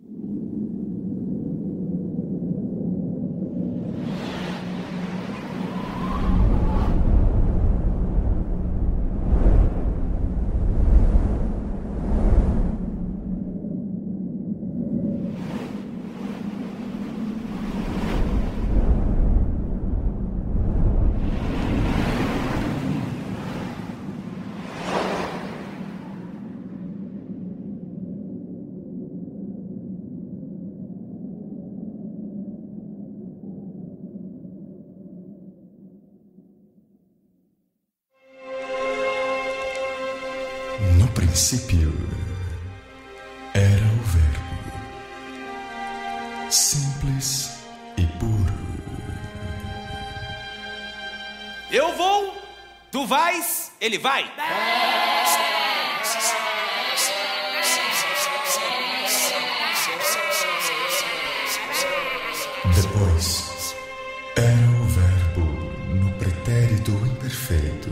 No princípio era o Verbo, simples e puro. Eu vou, tu vais, ele vai. Depois era o Verbo no pretérito imperfeito.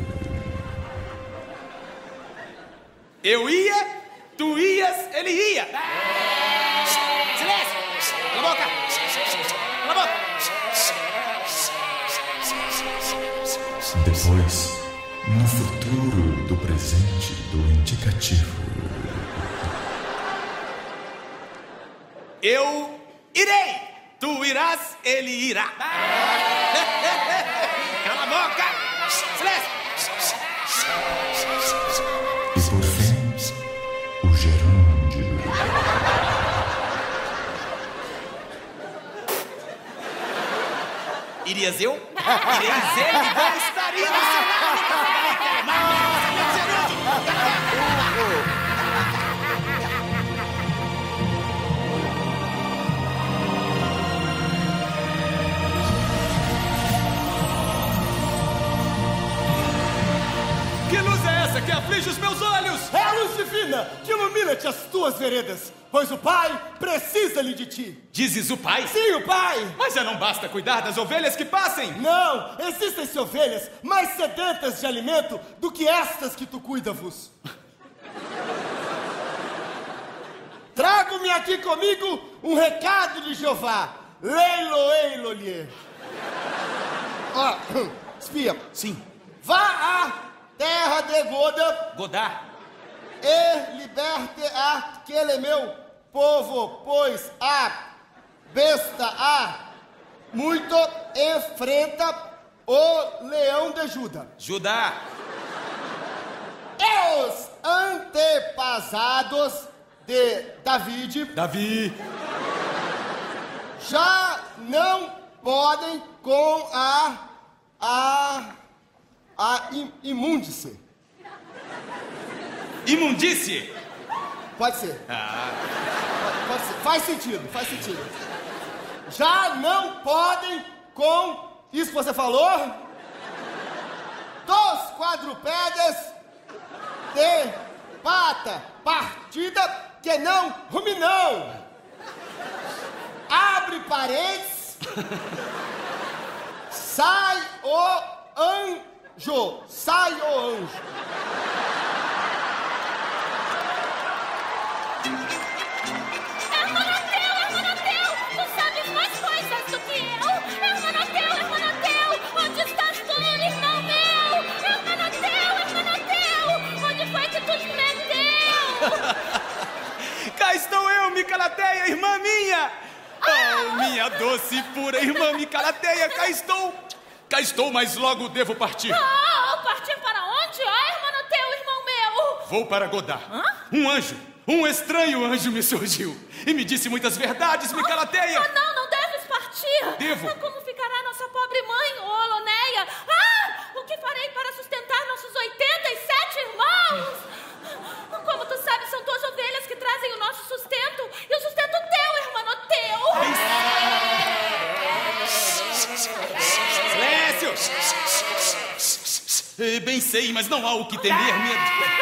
Eu ia, tu ias, ele ia. Silêncio! Cala a boca! Cala a boca! Depois, no futuro do presente do indicativo. Eu irei, tu irás, ele irá. Cala a boca! Silêncio! E por fim, o gerúndio. Irias eu, ireis ele, vou estar indo. Que luz é essa que aflige os meus olhos? É a luz divina que ilumina-te as tuas veredas, pois o Pai precisa-lhe de ti. Dizes o pai? Sim, o Pai! Mas já não basta cuidar das ovelhas que passem? Não, existem-se ovelhas mais sedentas de alimento do que estas que tu cuida-vos. Trago-me aqui comigo um recado de Jeová. Leilo, eilolhe. Ó, espia. Sim. Vá à terra de Goda Godá. e liberte aquele meu povo, pois a besta muito enfrenta o leão de Judá. Judá. E os antepassados de Davi. já não podem com a imúndice. Imundície. Pode ser. Pode ser. Faz sentido. Já não podem com isso que você falou dos quadrupédes de pata partida que não ruminam. Abre parênteses. Sai o anjo. Hermanoteu, tu sabes mais coisas do que eu. Hermanoteu, onde estás tu, irmão meu? Hermanoteu, onde foi que tu te meteu? Cá estou eu, Micalateia, irmã minha. Oh, minha doce e pura irmã Micalateia, cá estou, mas logo devo partir. Partir para onde? Hermanoteu, irmão meu. Vou para Godá. Hã? Um estranho anjo me surgiu e me disse muitas verdades, Micalateia. Não deves partir. Devo. Como ficará nossa pobre mãe, Oloneia? O que farei para sustentar nossos 87 irmãos? Como tu sabes, são tuas ovelhas que trazem o nosso sustento e o sustento teu, Hermanoteu. Silêncio! Bem sei, mas não há o que temer, minha...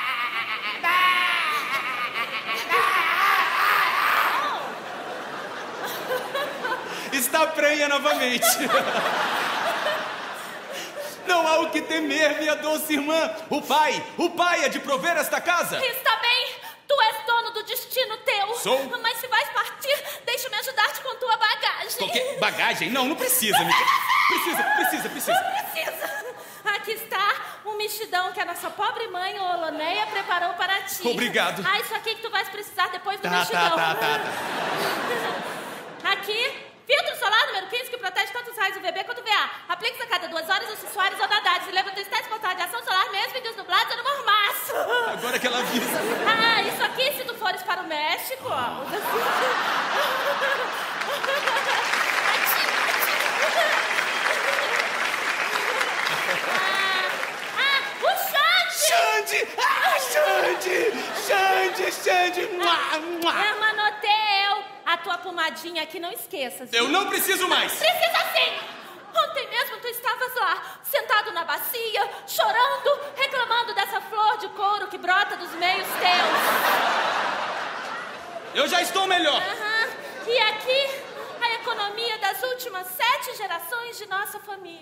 Está prenha novamente. Não há o que temer, minha doce irmã. O pai é de prover esta casa. Está bem, tu és dono do destino teu. Sou. Mas se vais partir, deixa-me ajudar-te com tua bagagem. Qualquer bagagem? Não precisa, Mica. Precisa. Precisa. Aqui está um mexidão que a nossa pobre mãe, Oloneia, preparou para ti. Obrigado. Isso aqui que tu vais precisar depois do mexidão. Tá. Aqui, filtro solar número 15 que protege tanto os raios UVB quanto VA. Aplique-se a cada 2 horas acessórios ou nadados. E leva tua estética para radiação solar mesmo em dias nublados ou no mormaço. Agora que ela avisa. Isso aqui se tu fores para o México, ó. O Xande! Hermanoteu, a tua pomadinha aqui não esqueças. Eu não preciso mais. Precisa sim! Ontem mesmo tu estavas lá, sentado na bacia, chorando, reclamando dessa flor de couro que brota dos meios teus. Eu já estou melhor. E aqui, a economia das últimas 7 gerações de nossa família.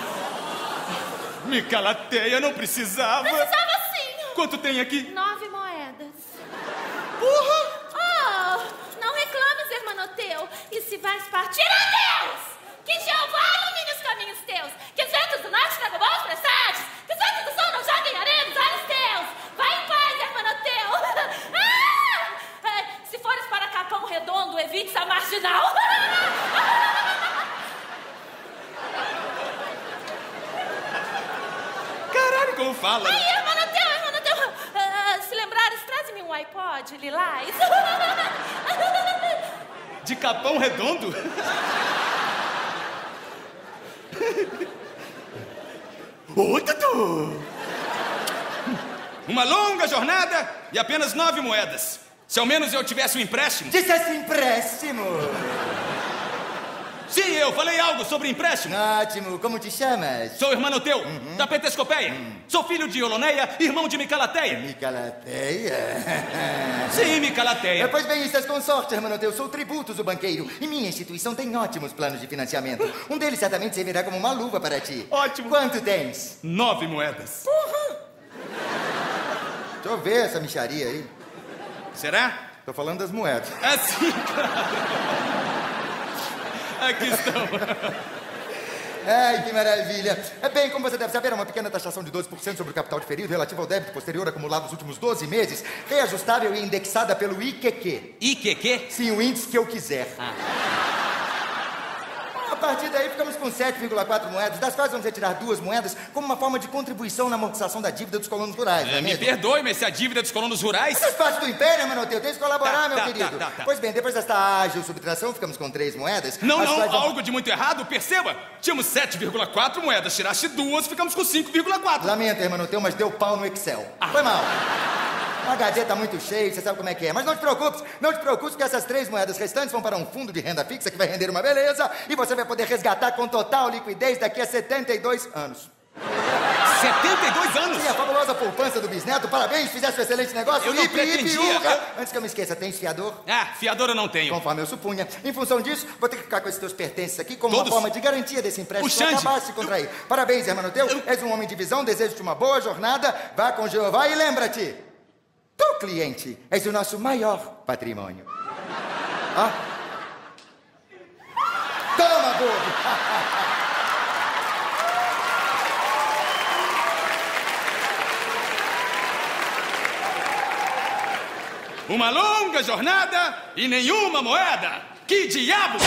Micalateia, não precisava. Precisava sim! Quanto tem aqui? 9 moedas. Porra! Não reclames, Hermanoteu. E se vais partir, adeus! Que Jeová ilumine os caminhos teus. Que os ventos do norte tragam bons presságios. Que os ventos do sul não joguem areia nos olhos teus. Vai em paz, Hermanoteu. Se fores para Capão Redondo, evite a marginal. Caralho, como fala, né? Hermanoteu. Se lembrares, traz-me um iPod, lilás. De Capão Redondo? Ô, Dudu! Uma longa jornada e apenas 9 moedas. Se ao menos eu tivesse um empréstimo. Dissesse empréstimo. Sim, eu falei algo sobre empréstimo. Ótimo, como te chamas? Sou Hermanoteu, da Petescopeia. Sou filho de Oloneia, irmão de Micalateia. Micalateia? Sim, Micalateia. Pois bem, estás com sorte, Hermanoteu. Sou Tributos, o banqueiro. E minha instituição tem ótimos planos de financiamento. Um deles certamente servirá como uma luva para ti. Ótimo. Quanto tens? 9 moedas. Deixa eu ver essa micharia aí. Será? Tô falando das moedas. Sim, claro. Aqui estão. Ai, que maravilha. Bem, como você deve saber, há uma pequena taxação de 12% sobre o capital diferido relativo ao débito posterior acumulado nos últimos 12 meses, reajustável e indexada pelo IQQ. IQQ? Sim, o índice que eu quiser. A partir daí, ficamos com 7,4 moedas, das quais vamos retirar 2 moedas como uma forma de contribuição na amortização da dívida dos colonos rurais, não é Me mesmo? perdoe, mas se a dívida dos colonos rurais... Faz parte do império, Hermanoteu. Tens que colaborar, meu querido. Tá. Pois bem, depois desta ágil subtração, ficamos com 3 moedas. Não, as quais vão- algo de muito errado, perceba. Tínhamos 7,4 moedas, tiraste 2, ficamos com 5,4. Lamento, Hermanoteu, mas deu pau no Excel. Foi mal. O HD tá muito cheio, você sabe como é que é. Mas não te preocupes que essas 3 moedas restantes vão para um fundo de renda fixa que vai render uma beleza e você vai poder resgatar com total liquidez daqui a 72 anos. 72 anos? Sim, a fabulosa poupança do bisneto. Parabéns, fizeste um excelente negócio. Eu não Hipe, hipe, pretendia. hurra. Antes que eu me esqueça, tens fiador? Fiador eu não tenho. Conforme eu supunha. Em função disso, vou ter que ficar com esses teus pertences aqui como Todos? uma forma de garantia desse empréstimo O que Xande. acabaste de contrair. Parabéns, Hermanoteu. És um homem de visão, desejo-te uma boa jornada. Vá com Jeová e lembra-te, tu, cliente, és o nosso maior patrimônio. Toma, bobo! Uma longa jornada e nenhuma moeda. Que diabo!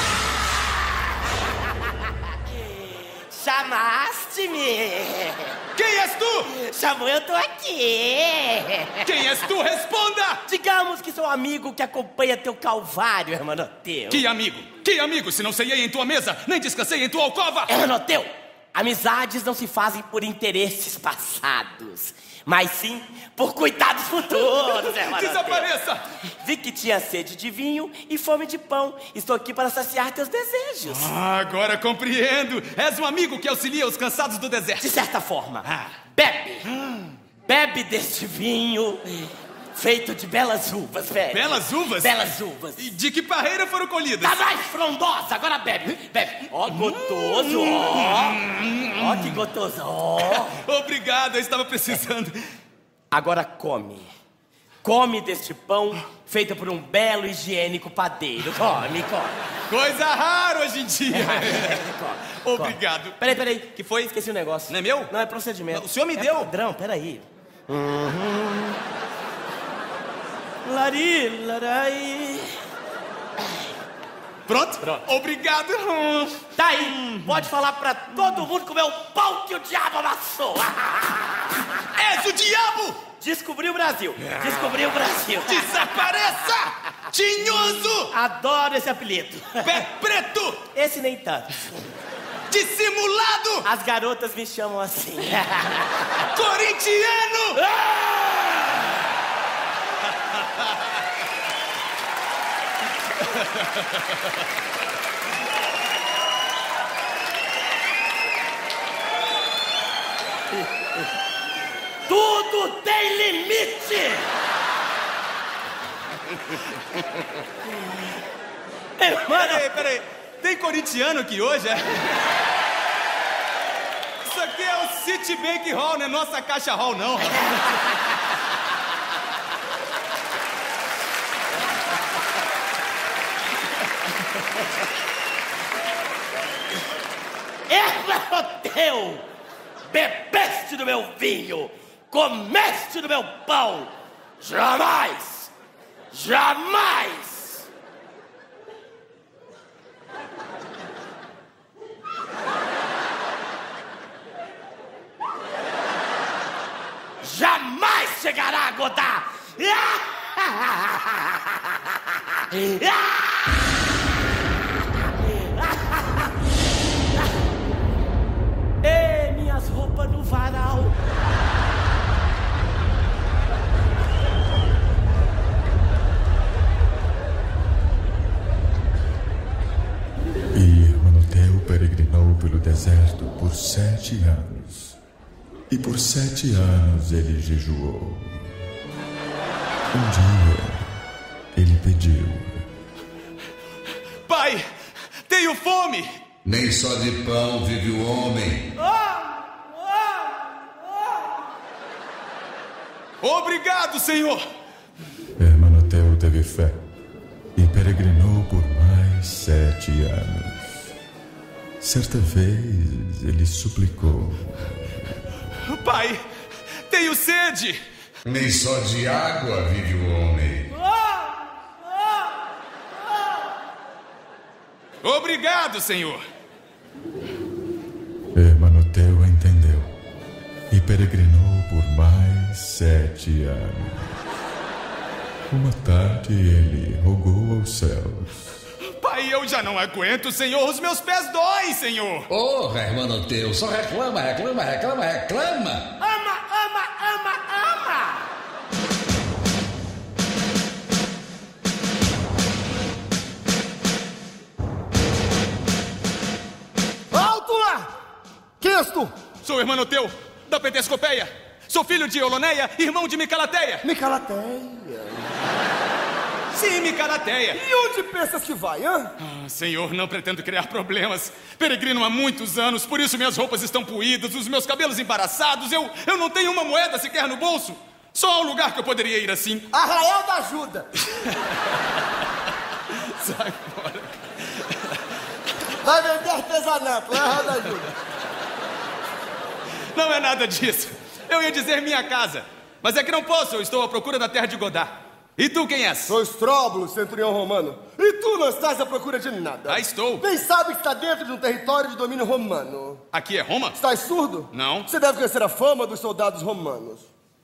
Chamaste-me! Quem és tu? Chamou, eu tô aqui! Quem és tu? Responda! Digamos que sou amigo que acompanha teu calvário, Hermanoteu. Que amigo? Que amigo? Se não ceiei em tua mesa, nem descansei em tua alcova! Hermanoteu, amizades não se fazem por interesses passados, mas sim por cuidados futuros, Hermanoteu. Desapareça! Vi que tinha sede de vinho e fome de pão. Estou aqui para saciar teus desejos. Agora compreendo. És um amigo que auxilia os cansados do deserto. De certa forma. Bebe. Bebe deste vinho feito de belas uvas, velho. Belas uvas? Belas uvas. E de que parreira foram colhidas? Tá mais frondosa, agora bebe. Bebe. Ó, gotoso, ó. Ó, que gotoso, ó. Obrigado, eu estava precisando. Agora come. Come deste pão feito por um belo e higiênico padeiro. Come. Coisa rara hoje em dia. Obrigado. Peraí. Que foi? Esqueci um negócio. Não é meu? Não, é procedimento. O senhor me deu? Padrão, peraí. Lari, larai. Pronto? Obrigado. Tá aí. Pode falar pra todo mundo comer o pão que o diabo amassou. És o diabo! Descobri o Brasil. Desapareça! Tinhoso! Adoro esse apelido. Pé preto! Esse nem tanto. Dissimulado! As garotas me chamam assim. Corintiano! Tudo tem limite! Peraí. Tem corintiano aqui hoje, é? Isso aqui é o Citibank Hall, não é nossa Caixa Hall, não. Teu! Bebeste do meu vinho! Comeste do meu pão! Jamais! Jamais chegará a Godard! Minhas roupas no varal! E Hermanoteu peregrinou pelo deserto por 7 anos. E por 7 anos ele jejuou. Um dia, ele pediu: Pai, tenho fome! Nem só de pão vive o homem. Obrigado, Senhor! Hermanoteu teve fé e peregrinou por mais 7 anos. Certa vez ele suplicou: Pai, tenho sede! Nem só de água vive o homem. Obrigado, Senhor! Hermanoteu entendeu e peregrinou por mais 7 anos. Uma tarde ele rogou aos céus: Pai, eu já não aguento, Senhor! Os meus pés doem, Senhor! Porra, Hermanoteu, só reclama! Ama! Alto lá! Quem és tu? Sou Hermanoteu, da Petescopeia! Sou filho de Oloneia, irmão de Micalateia! Micalateia. Sim, Micalateia! E onde pensas que vai, hã? Senhor, não pretendo criar problemas. Peregrino há muitos anos, por isso minhas roupas estão poídas, os meus cabelos embaraçados. Eu não tenho uma moeda sequer no bolso. Só há um lugar que eu poderia ir assim. Arraial da Ajuda. Sai fora. Vai vender artesanato, Arraial da Ajuda. Não é nada disso. Eu ia dizer minha casa. Mas é que não posso, eu estou à procura da terra de Godard. E tu quem és? Sou Estróbulo, centurião romano. E tu não estás à procura de nada. Estou. Nem sabe que está dentro de um território de domínio romano. Aqui é Roma? Estás surdo? Não. Você deve conhecer a fama dos soldados romanos.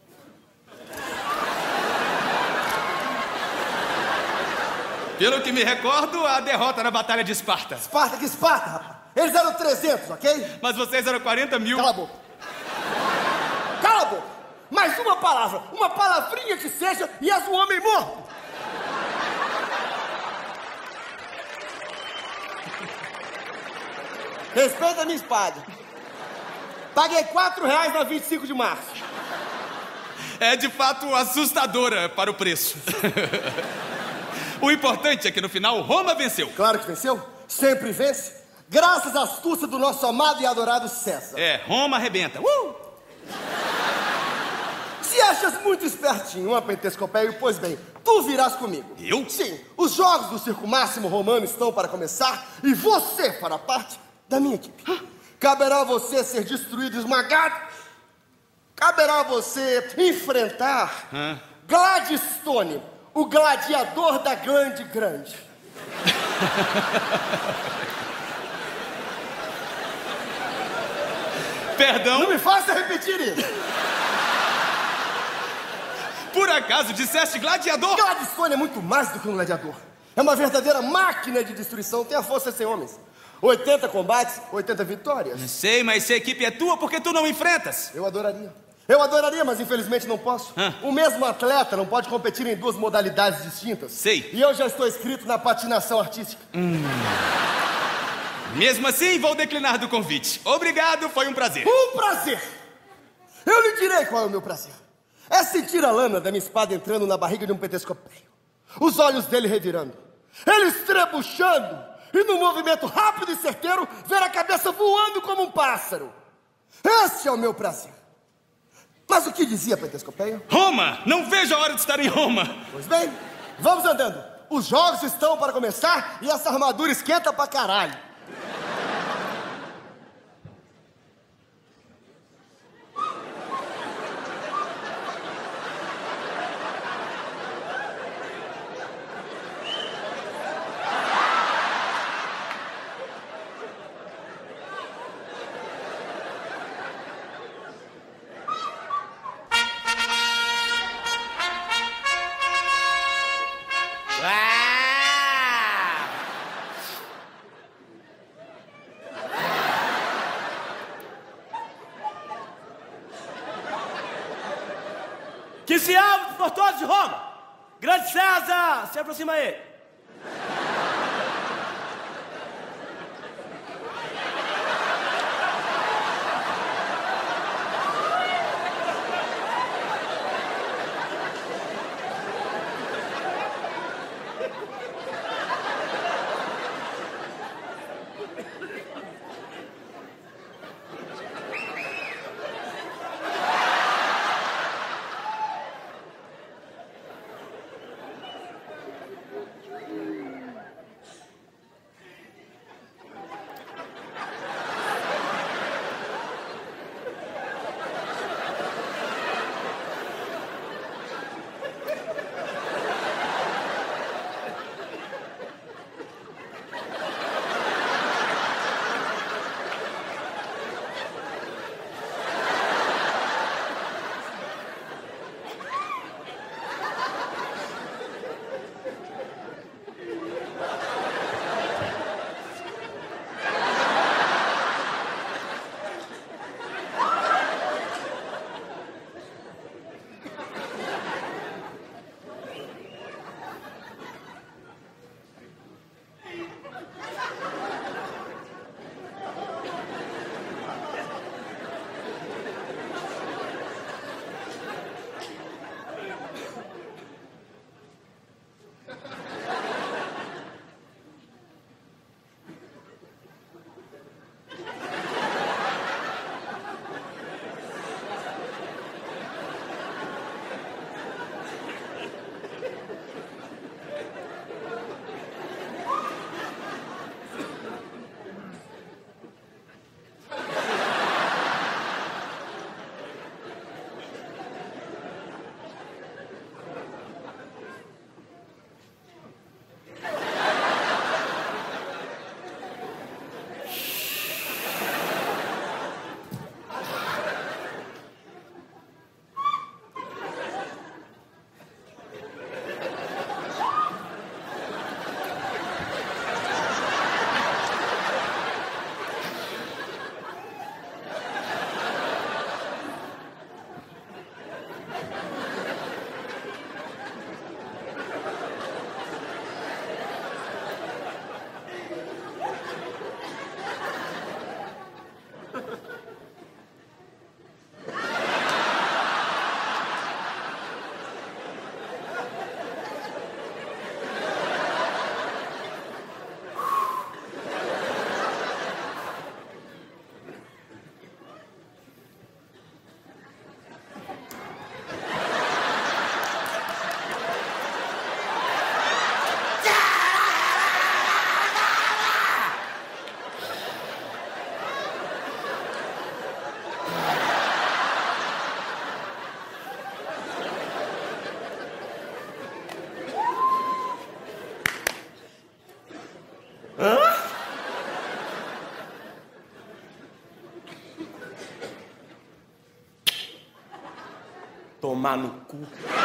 Pelo que me recordo, a derrota na Batalha de Esparta. Esparta, que Esparta, rapaz. Eles eram 300, ok? Mas vocês eram 40 mil. Cala a boca. Cala a boca. Mais uma palavra, uma palavrinha que seja, e és um homem morto. Respeita a minha espada. Paguei R$4 na 25 de março. É de fato assustadora para o preço. O importante é que no final Roma venceu. Claro que venceu. Sempre vence. Graças à astúcia do nosso amado e adorado César. É, Roma arrebenta. Se achas muito espertinho, ó, Pentescopeio? Pois bem, tu virás comigo. Eu? Sim, os jogos do Circo Máximo Romano estão para começar e você fará parte da minha equipe. Caberá a você ser destruído e esmagado. Caberá a você enfrentar Gladstone, o gladiador da glande grande. Perdão? Não me faça repetir isso. Por acaso disseste gladiador? Gladstone é muito mais do que um gladiador. É uma verdadeira máquina de destruição. Tem a força sem homens. 80 combates, 80 vitórias. Não sei, mas se a equipe é tua, por que tu não enfrentas? Eu adoraria, mas infelizmente não posso. O mesmo atleta não pode competir em duas modalidades distintas. Sei. E eu já estou inscrito na patinação artística. Mesmo assim, vou declinar do convite. Obrigado, foi um prazer. Um prazer! Eu lhe direi qual é o meu prazer. É sentir a lâmina da minha espada entrando na barriga de um Pentescopeio. Os olhos dele revirando. Ele estrebuchando. E num movimento rápido e certeiro, ver a cabeça voando como um pássaro. Esse é o meu prazer. Mas o que dizia Pentescopeio? Roma! Não vejo a hora de estar em Roma. Pois bem, vamos andando. Os jogos estão para começar e essa armadura esquenta pra caralho. Que se abra por todos de Roma! Grande César, se aproxima aí. tomar no cu.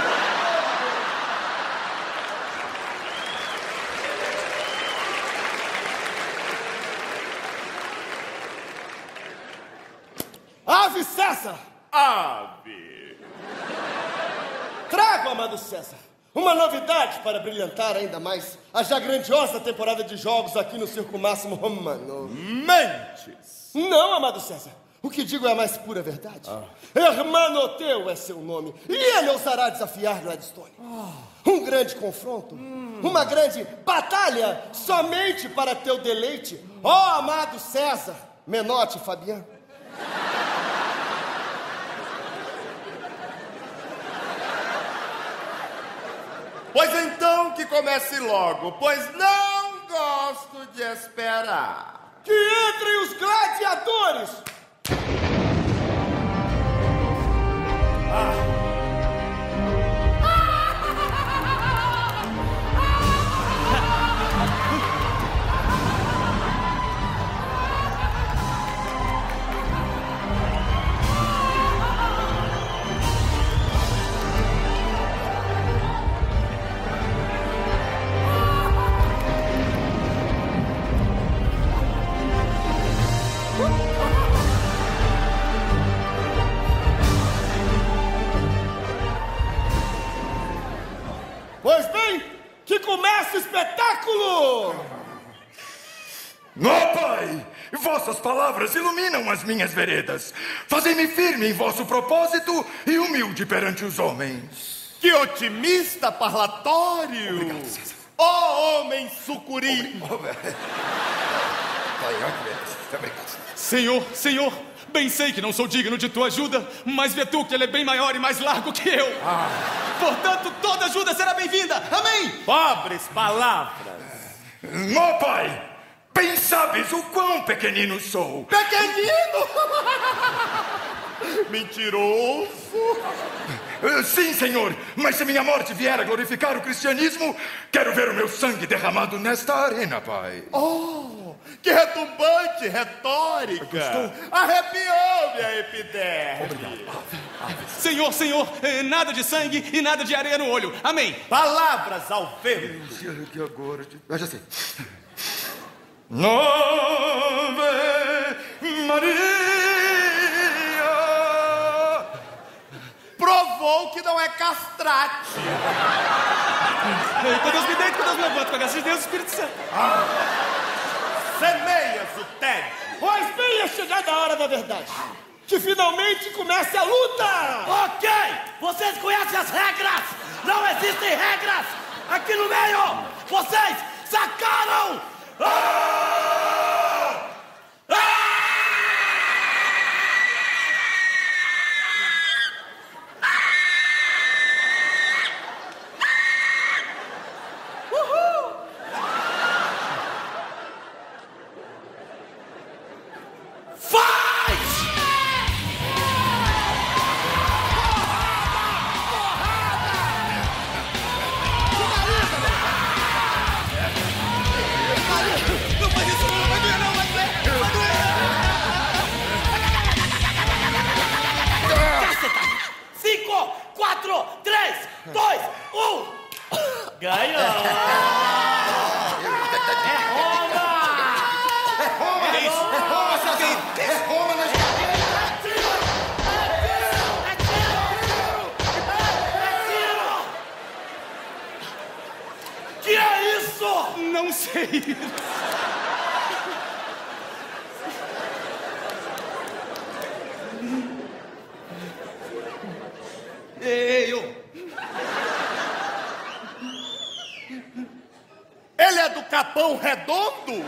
Ave César! Ave! Trago, amado César, uma novidade para brilhantar ainda mais a já grandiosa temporada de jogos aqui no Circo Máximo Romano. Mentes! Não, amado César. O que digo é a mais pura verdade. Hermanoteu é seu nome, e ele ousará desafiar Gladstone. Um grande confronto, uma grande batalha, somente para teu deleite, ó amado César, Menotti e Fabiano. Pois então que comece logo, pois não gosto de esperar. Que entrem os gladiadores! Pois bem, que comece o espetáculo! Ó Pai, vossas palavras iluminam as minhas veredas. Fazei-me firme em vosso propósito e humilde perante os homens. Que otimista parlatório! Obrigado, César. Ó homem sucuri! Senhor, bem sei que não sou digno de tua ajuda, mas vê tu que ele é bem maior e mais largo que eu. Portanto, toda ajuda será bem-vinda. Amém! Pobres palavras! Ó Pai, bem sabes o quão pequenino sou. Pequenino! Mentiroso! Sim, Senhor, mas se minha morte vier a glorificar o cristianismo, quero ver o meu sangue derramado nesta arena, Pai. Oh, que retumbante retórica! Arrepiou minha epiderme! Senhor, nada de sangue e nada de areia no olho. Amém! Palavras ao vento! Que agora... Eu já sei. Ave Maria! Provou que não é castrate! Quando Deus me deita, quando Deus me levanta, com a graça de Deus e Espírito Santo. Semeias o tédio! Pois bem, é chegada a hora da verdade. Que finalmente comece a luta! Ok! Vocês conhecem as regras! Não existem regras! Aqui no meio! Vocês sacaram! Não faz isso, não vai doer, não, vai doer! 5, 4, 3, 2, 1! Ganhou! É isso! Passa alguém! Roma na Que é isso? Não sei! Ele é do Capão Redondo?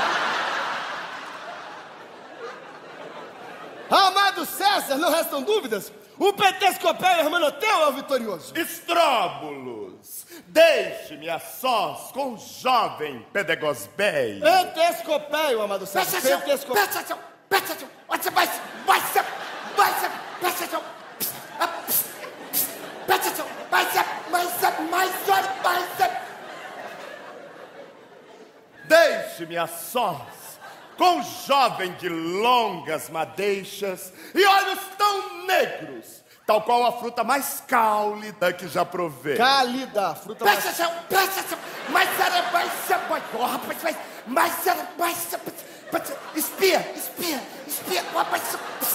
Amado César, não restam dúvidas. O Petescopéu Hermanoteu é o vitorioso. Estróbulos, deixe-me a sós com o jovem Pedegosbeia. Petescopéu, amado César. Petescopéu. Deixe-me a sós com o jovem de longas madeixas e olhos tão negros, tal qual a fruta mais cálida que já provei. Cálida, fruta mais... Presta atenção, mas era mais... Oh, rapaz, mas era mais... Espia, rapaz...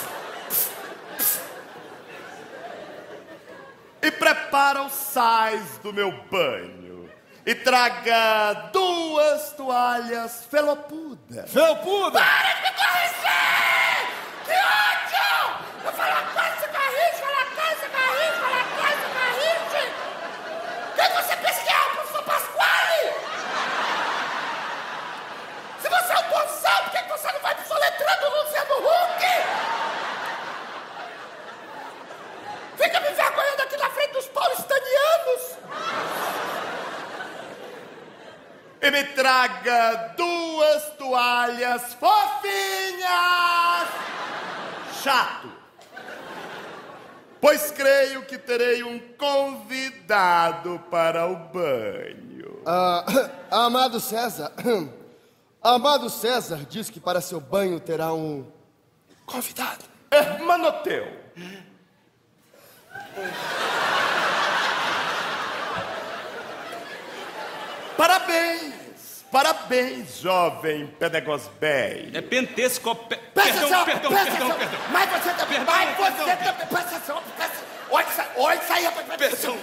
E prepara os sais do meu banho. E traga 2 toalhas felpudas. Felpuda? Para de me corrigir! Que ódio! Eu falo uma coisa, você corrige, falo uma coisa, você corrige, falo uma coisa, você corrige! Quem você pensa que é o professor Pasquale? Se você é um bonzão, por que você não vai pro soletrando o Luciano Huck? Fica me envergonhando aqui na frente dos paulistanianos! E me traga 2 toalhas fofinhas! Chato! Pois creio que terei um convidado para o banho. Amado César... Amado César diz que para seu banho terá um... convidado. Hermanoteu. Parabéns, jovem Pedegosbei. É pentescopé... Presta atenção. Mas você também... Presta atenção. Olha isso aí, rapaz. Perdão.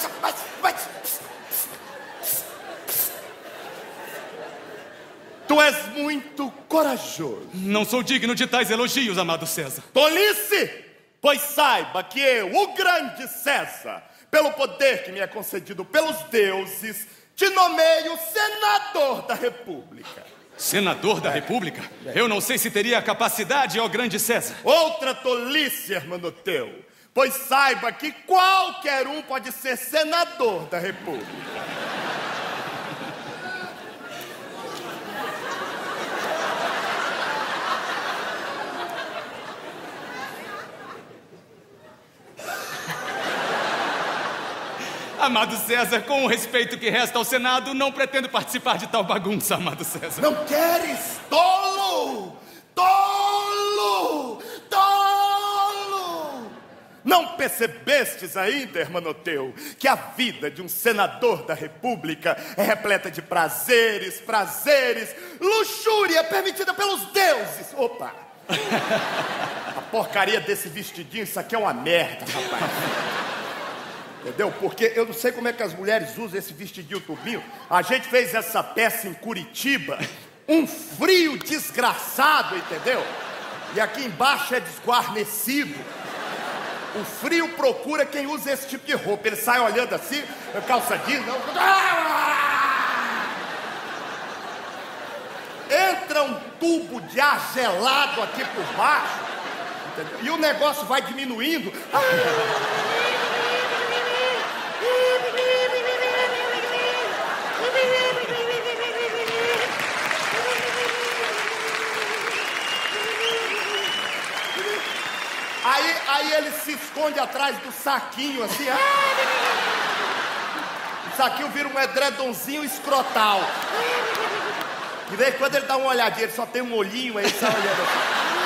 Tu és muito corajoso. Não sou digno de tais elogios, amado César. Tolice! Pois saiba que eu, o grande César, pelo poder que me é concedido pelos deuses, te nomeio senador da República. Senador da República? Eu não sei se teria a capacidade, ó grande César. Outra tolice, Hermanoteu. Pois saiba que qualquer um pode ser senador da República. Amado César, com o respeito que resta ao Senado, não pretendo participar de tal bagunça, amado César. Não queres? Tolo! Tolo! Tolo! Não percebestes ainda, Hermanoteu, que a vida de um senador da República é repleta de prazeres, luxúria permitida pelos deuses. Opa! A porcaria desse vestidinho, isso aqui é uma merda, rapaz. Entendeu? Porque eu não sei como é que as mulheres usam esse vestidinho tubinho. A gente fez essa peça em Curitiba, um frio desgraçado, entendeu? E aqui embaixo é desguarnecido. O frio procura quem usa esse tipo de roupa. Ele sai olhando assim, calça jeans, entra um tubo de ar gelado aqui por baixo, entendeu? E o negócio vai diminuindo. Aí ele se esconde atrás do saquinho, assim. O saquinho vira um edredomzinho escrotal. E daí quando ele dá uma olhadinha, ele só tem um olhinho, aí ele está olhando assim.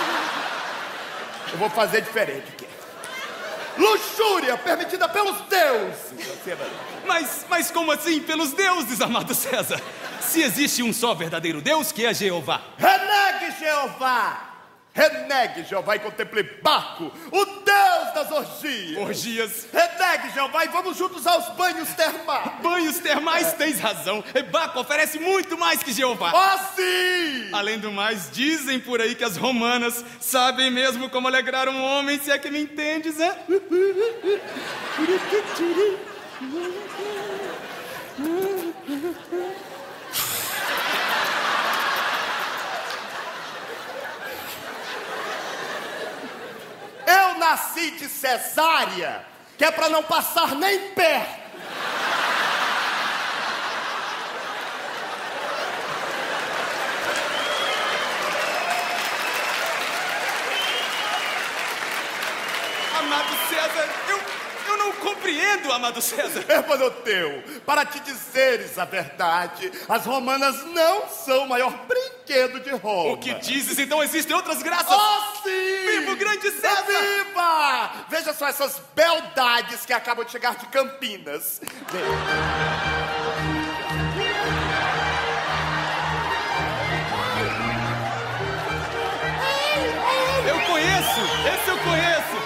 Eu vou fazer diferente aqui. Luxúria permitida pelos deuses. Mas como assim pelos deuses, amado César? Se existe um só verdadeiro Deus, que é Jeová. Renegue Jeová! Renegue Jeová e contemple Baco, o Deus das orgias. Orgias. Renegue Jeová e vamos juntos aos banhos termais. Banhos termais, tens razão. Baco oferece muito mais que Jeová. Oh, sim! Além do mais, dizem por aí que as romanas sabem mesmo como alegrar um homem, se é que me entendes, é? Eu nasci de cesárea, que é pra não passar nem perto. Amado César, eu não compreendo. dizendo, amado César? Hermanoteu, para te dizeres a verdade, as romanas não são o maior brinquedo de Roma. O que dizes? Então existem outras graças? Oh, sim! Viva o grande César! Viva! Veja só essas beldades que acabam de chegar de Campinas. Eu conheço! Esse eu conheço!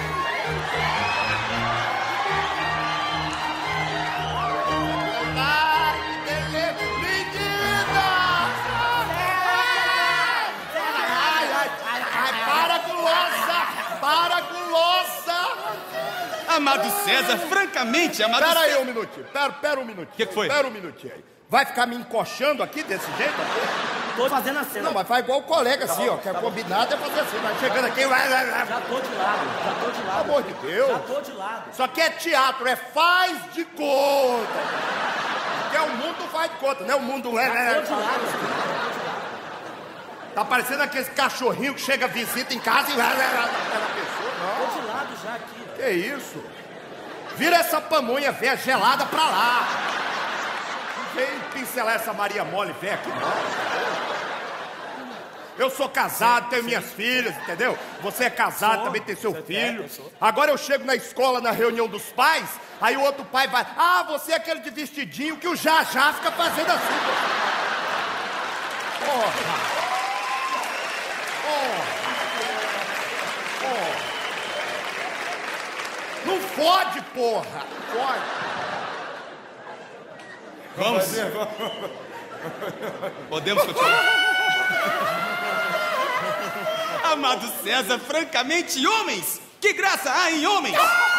Para com louça! Amado César, francamente, amado César... Pera aí um minutinho, pera um minutinho. O que foi? Pera um minutinho aí. Vai ficar me encoxando aqui desse jeito? Tô fazendo a cena. Não, mas faz igual o colega assim, ó. Que é combinado é fazer assim. Vai chegando aqui... Já tô de lado. Pelo amor de Deus. Já tô de lado. Isso aqui é teatro, é faz de conta. Porque o mundo faz de conta, né? O mundo... Já tô de lado. Tá parecendo aquele cachorrinho que chega, visita em casa e... Tô de lado já aqui, ó. Que isso? Vira essa pamonha velha gelada pra lá. Não vem pincelar essa Maria Mole velha aqui, não. Eu sou casado, tenho minhas filhas, entendeu? Você é casado, também tem seu filho. Agora eu chego na escola, na reunião dos pais, aí o outro pai vai... Ah, você é aquele de vestidinho que o já fica fazendo assim. Porra. Não fode, porra! Fode! Vamos! Podemos continuar? Amado César, francamente, homens! Que graça há em homens!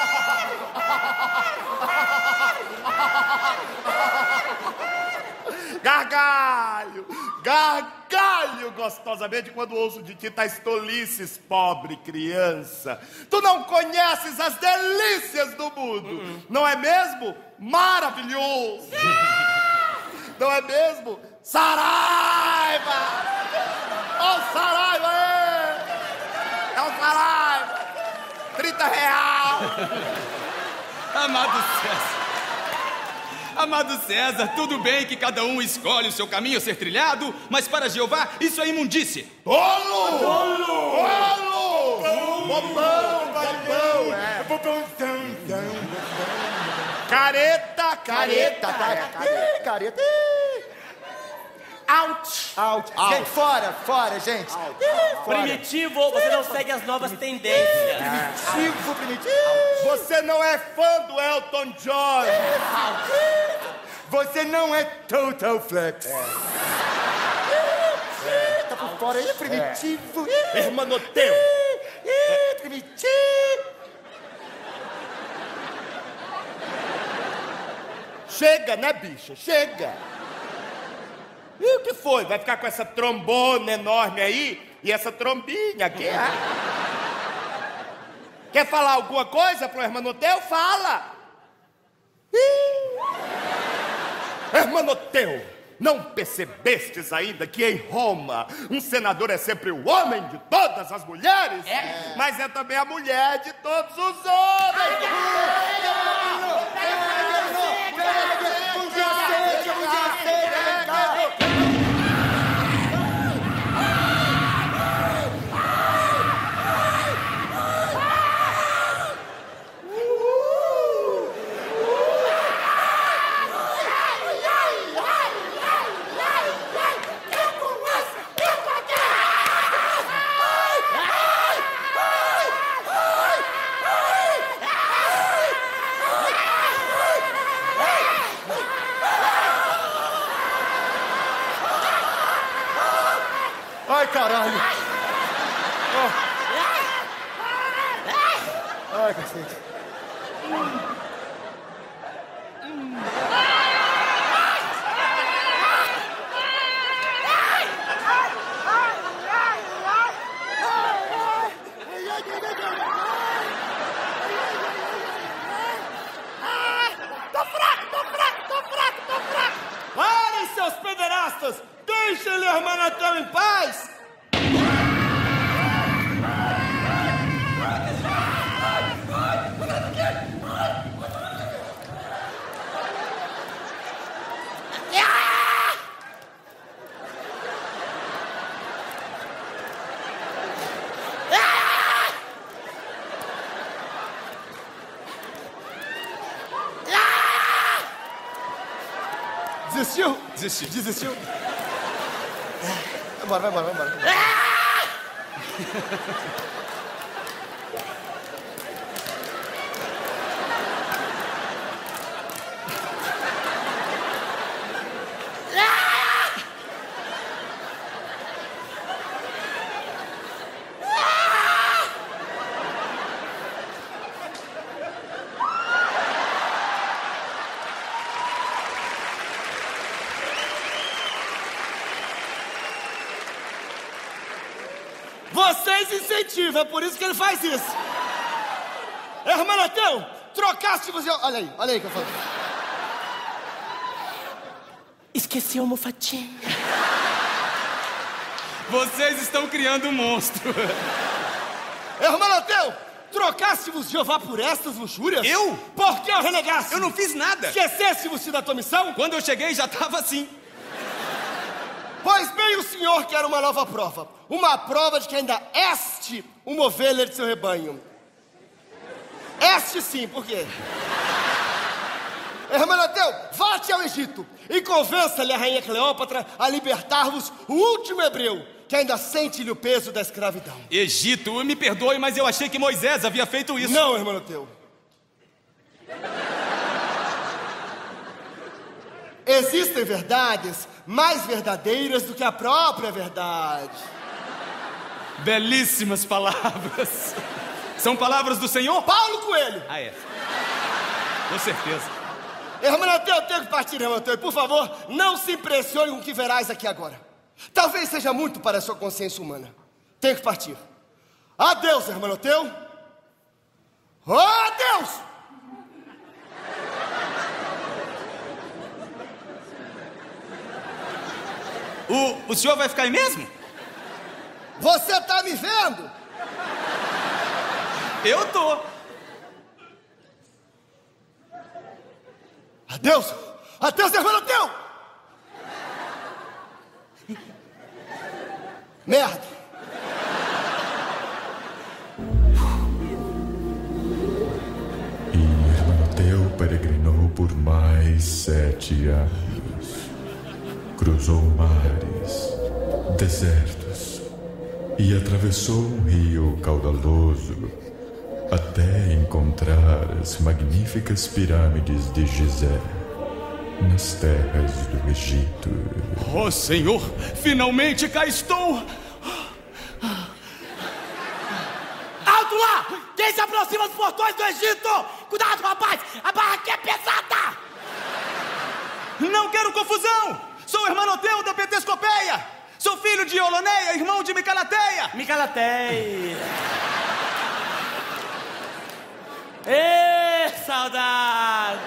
Gargalho! Gargalho gostosamente quando ouço de ti tais tolices, pobre criança. Tu não conheces as delícias do mundo, não é mesmo? Maravilhoso! Não é mesmo? Saraiva! Ó o Saraiva aí! É o Saraiva! R$30! Amado César! Amado César, tudo bem que cada um escolhe o seu caminho a ser trilhado, mas para Jeová isso é imundície. Tolo! Tolo! Bobão! Careta! Careta. Out! Gente, fora, gente. Fora. Primitivo, você não segue as novas tendências. Primitivo. Você não é fã do Elton John. Você não é Total Flex. Tá por fora aí, primitivo. Hermanoteu. Primitivo. Chega, né, bicha? Chega. E o que foi? Vai ficar com essa trombona enorme aí e essa trombinha aqui? Quer falar alguma coisa pro Hermanoteu? Fala! Hermanoteu, não percebestes ainda que em Roma um senador é sempre o homem de todas as mulheres? Mas é também a mulher de todos os homens! Ai, caralho. Ai, cacete. Parem, seus pederastas! Deixem-lhe o Hermanoteu em paz! Desistiu? Desisti. Desistiu? Vai embora. Vocês incentivam, é por isso que ele faz isso. Hermanoteu, trocaste você... Olha aí que eu falo. Esqueci a almofadinha. Vocês estão criando um monstro. Hermanoteu, trocaste-vos Jeová por estas luxúrias? Eu? Por que o renegaste? Eu não fiz nada. Esqueceste-vos da tua missão? Quando eu cheguei já estava assim. Pois bem, o senhor quer uma nova prova. Uma prova de que ainda este uma ovelha de seu rebanho. Este sim, por quê? Hermanoteu, volte ao Egito e convença-lhe a rainha Cleópatra a libertar-vos o último hebreu que ainda sente-lhe o peso da escravidão. Egito, me perdoe, mas eu achei que Moisés havia feito isso. Não, Hermanoteu. Existem verdades mais verdadeiras do que a própria verdade. Belíssimas palavras. São palavras do Senhor? Paulo Coelho. Ah, é. Com certeza. Hermanoteu, eu tenho que partir, Hermanoteu. Por favor, não se impressione com o que verás aqui agora. Talvez seja muito para a sua consciência humana. Tenho que partir. Adeus, Hermanoteu. Adeus! O senhor vai ficar aí mesmo? Você tá me vendo? Eu tô. Adeus! Adeus, Hermanoteu! Merda! E Hermanoteu peregrinou por mais 7 anos. Cruzou mares, desertos e atravessou um rio caudaloso até encontrar as magníficas pirâmides de Gizé, nas terras do Egito. Oh, Senhor, finalmente cá estou! Alto lá! Quem se aproxima dos portões do Egito? Cuidado, rapaz! A barra aqui é pesada! Não quero confusão! Sou Hermanoteu da Petescopeia! Sou filho de Oloneia, irmão de Micalateia! Micalateia! Ê, saudade!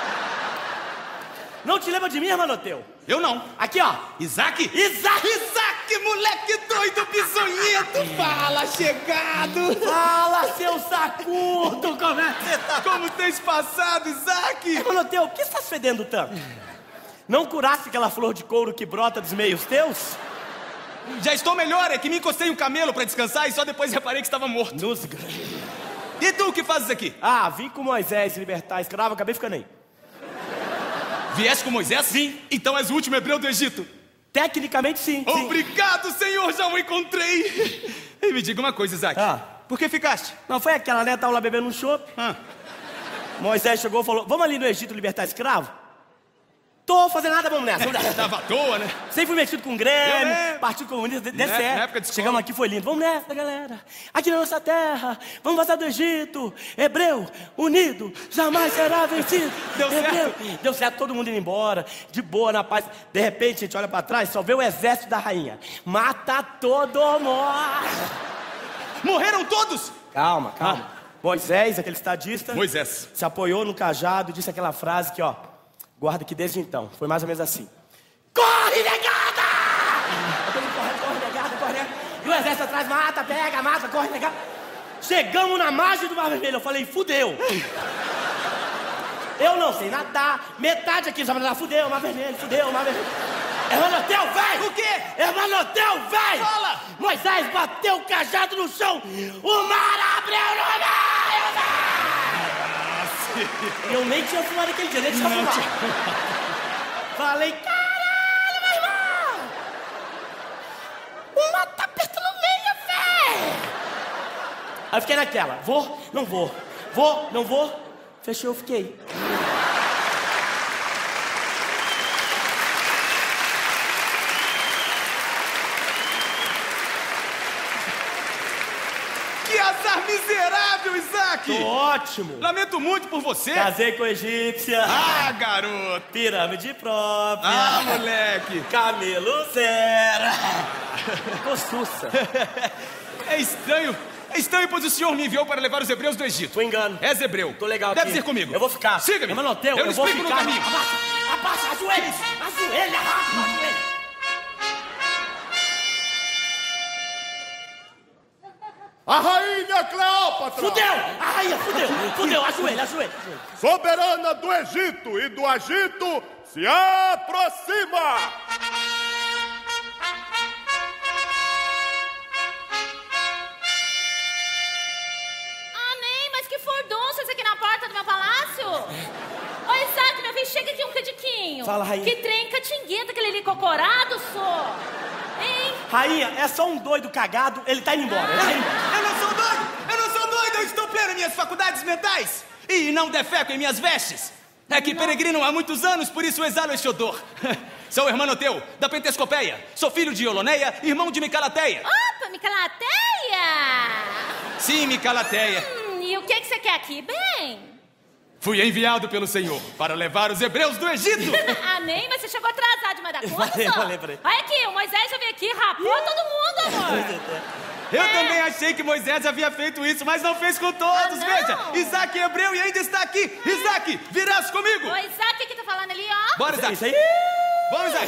Não te lembra de mim, Hermanoteu? Eu não. Aqui, ó. Isaac? Isaac, moleque doido, bisonhento! Fala, chegado! Fala, seu sacudo! Como é que você tá? Como tens passado, Isaac? Hermanoteu, o que estás fedendo tanto? Não curaste aquela flor de couro que brota dos meios teus? Já estou melhor, é que me encostei um camelo pra descansar e só depois reparei que estava morto. E tu, o que fazes aqui? Ah, vim com Moisés libertar a escrava, acabei ficando aí. Vieste com Moisés? Sim. Então és o último hebreu do Egito? Tecnicamente, sim. Obrigado, Senhor, já o encontrei. E me diga uma coisa, Isaac. Por que ficaste? Não foi aquela, né? Tava lá bebendo um chopp. Moisés chegou e falou, vamos ali no Egito libertar escravo? Tô fazendo nada, vamos nessa. Tava à toa, né? Sempre fui metido com Grêmio, Partido Comunista, deu certo. Na época de escola. Chegamos aqui, foi lindo. Vamos nessa, galera. Aqui na nossa terra, vamos vazar do Egito. Hebreu, unido, jamais será vencido. Deu certo? Deu certo, todo mundo indo embora, de boa, na paz. De repente, a gente olha pra trás, só vê o exército da rainha. Mata todo mundo. Morreram todos? Calma. Moisés, aquele estadista, Moisés se apoiou no cajado e disse aquela frase que, ó, guarda que desde então, foi mais ou menos assim. Corre, negada! Corre, negada, corre. E o exército atrás, mata, pega, mata, corre, negada. Chegamos na margem do Mar Vermelho, eu falei, fudeu. Eu não sei nadar, metade aqui já vai nadar, fudeu, Mar Vermelho, fudeu, Mar Vermelho. Hermanoteu, vem! O quê? Hermanoteu, vem! Fala! Moisés bateu o cajado no chão, o mar abriu no meio! Eu nem tinha fumado aquele dia, nem tinha fumado. Falei, caralho, meu irmão! Uma tapeta no meio, velho! Aí eu fiquei naquela, vou, não vou. Vou, não vou. Fechou, eu fiquei. Que azar miserável, Isaac! Tô ótimo. Lamento muito por você. Casei com a egípcia. Ah, garoto! Pirâmide própria. Ah, moleque! Camelo zero. Costuça. É estranho, pois o senhor me enviou para levar os hebreus do Egito. Tô engano. És hebreu. Tô legal aqui. Deve ser comigo. Eu vou ficar. Siga-me. Emanoteu, eu vou explico ficar. no caminho. Abaixa, ajoelha, rápido, ajoelha. A rainha Cleópatra! Fudeu! A rainha, fudeu, ajoelha. Soberana do Egito e do Agito, se aproxima! Mas que furdunças aqui na porta do meu palácio! Ô, Isaac, meu filho, chega aqui um cadiquinho. Fala, rainha. Que trem catingueta, aquele ali cocorado, só. Hein? Rainha, é só um doido cagado, ele tá indo embora. Eu não sou doido, eu estou pleno em minhas faculdades mentais. E não defeco em minhas vestes. É que peregrinam há muitos anos, por isso exalo este odor. Sou Hermanoteu, da Pentescopeia. Sou filho de Oloneia, irmão de Micalateia. Opa, Micalateia! Sim, Micalateia. E o que você quer aqui, bem? Fui enviado pelo Senhor para levar os hebreus do Egito. Mas você chegou atrasado demais da conta, Falei. Olha aqui, o Moisés já veio aqui, rapou todo mundo, amor. Eu também achei que Moisés havia feito isso, mas não fez com todos. Não. Veja, Isaac é hebreu e ainda está aqui. Isaac, virás comigo. O Isaac que tá falando ali, ó. Bora, Isaac. Isso aí. Vamos, Isaac.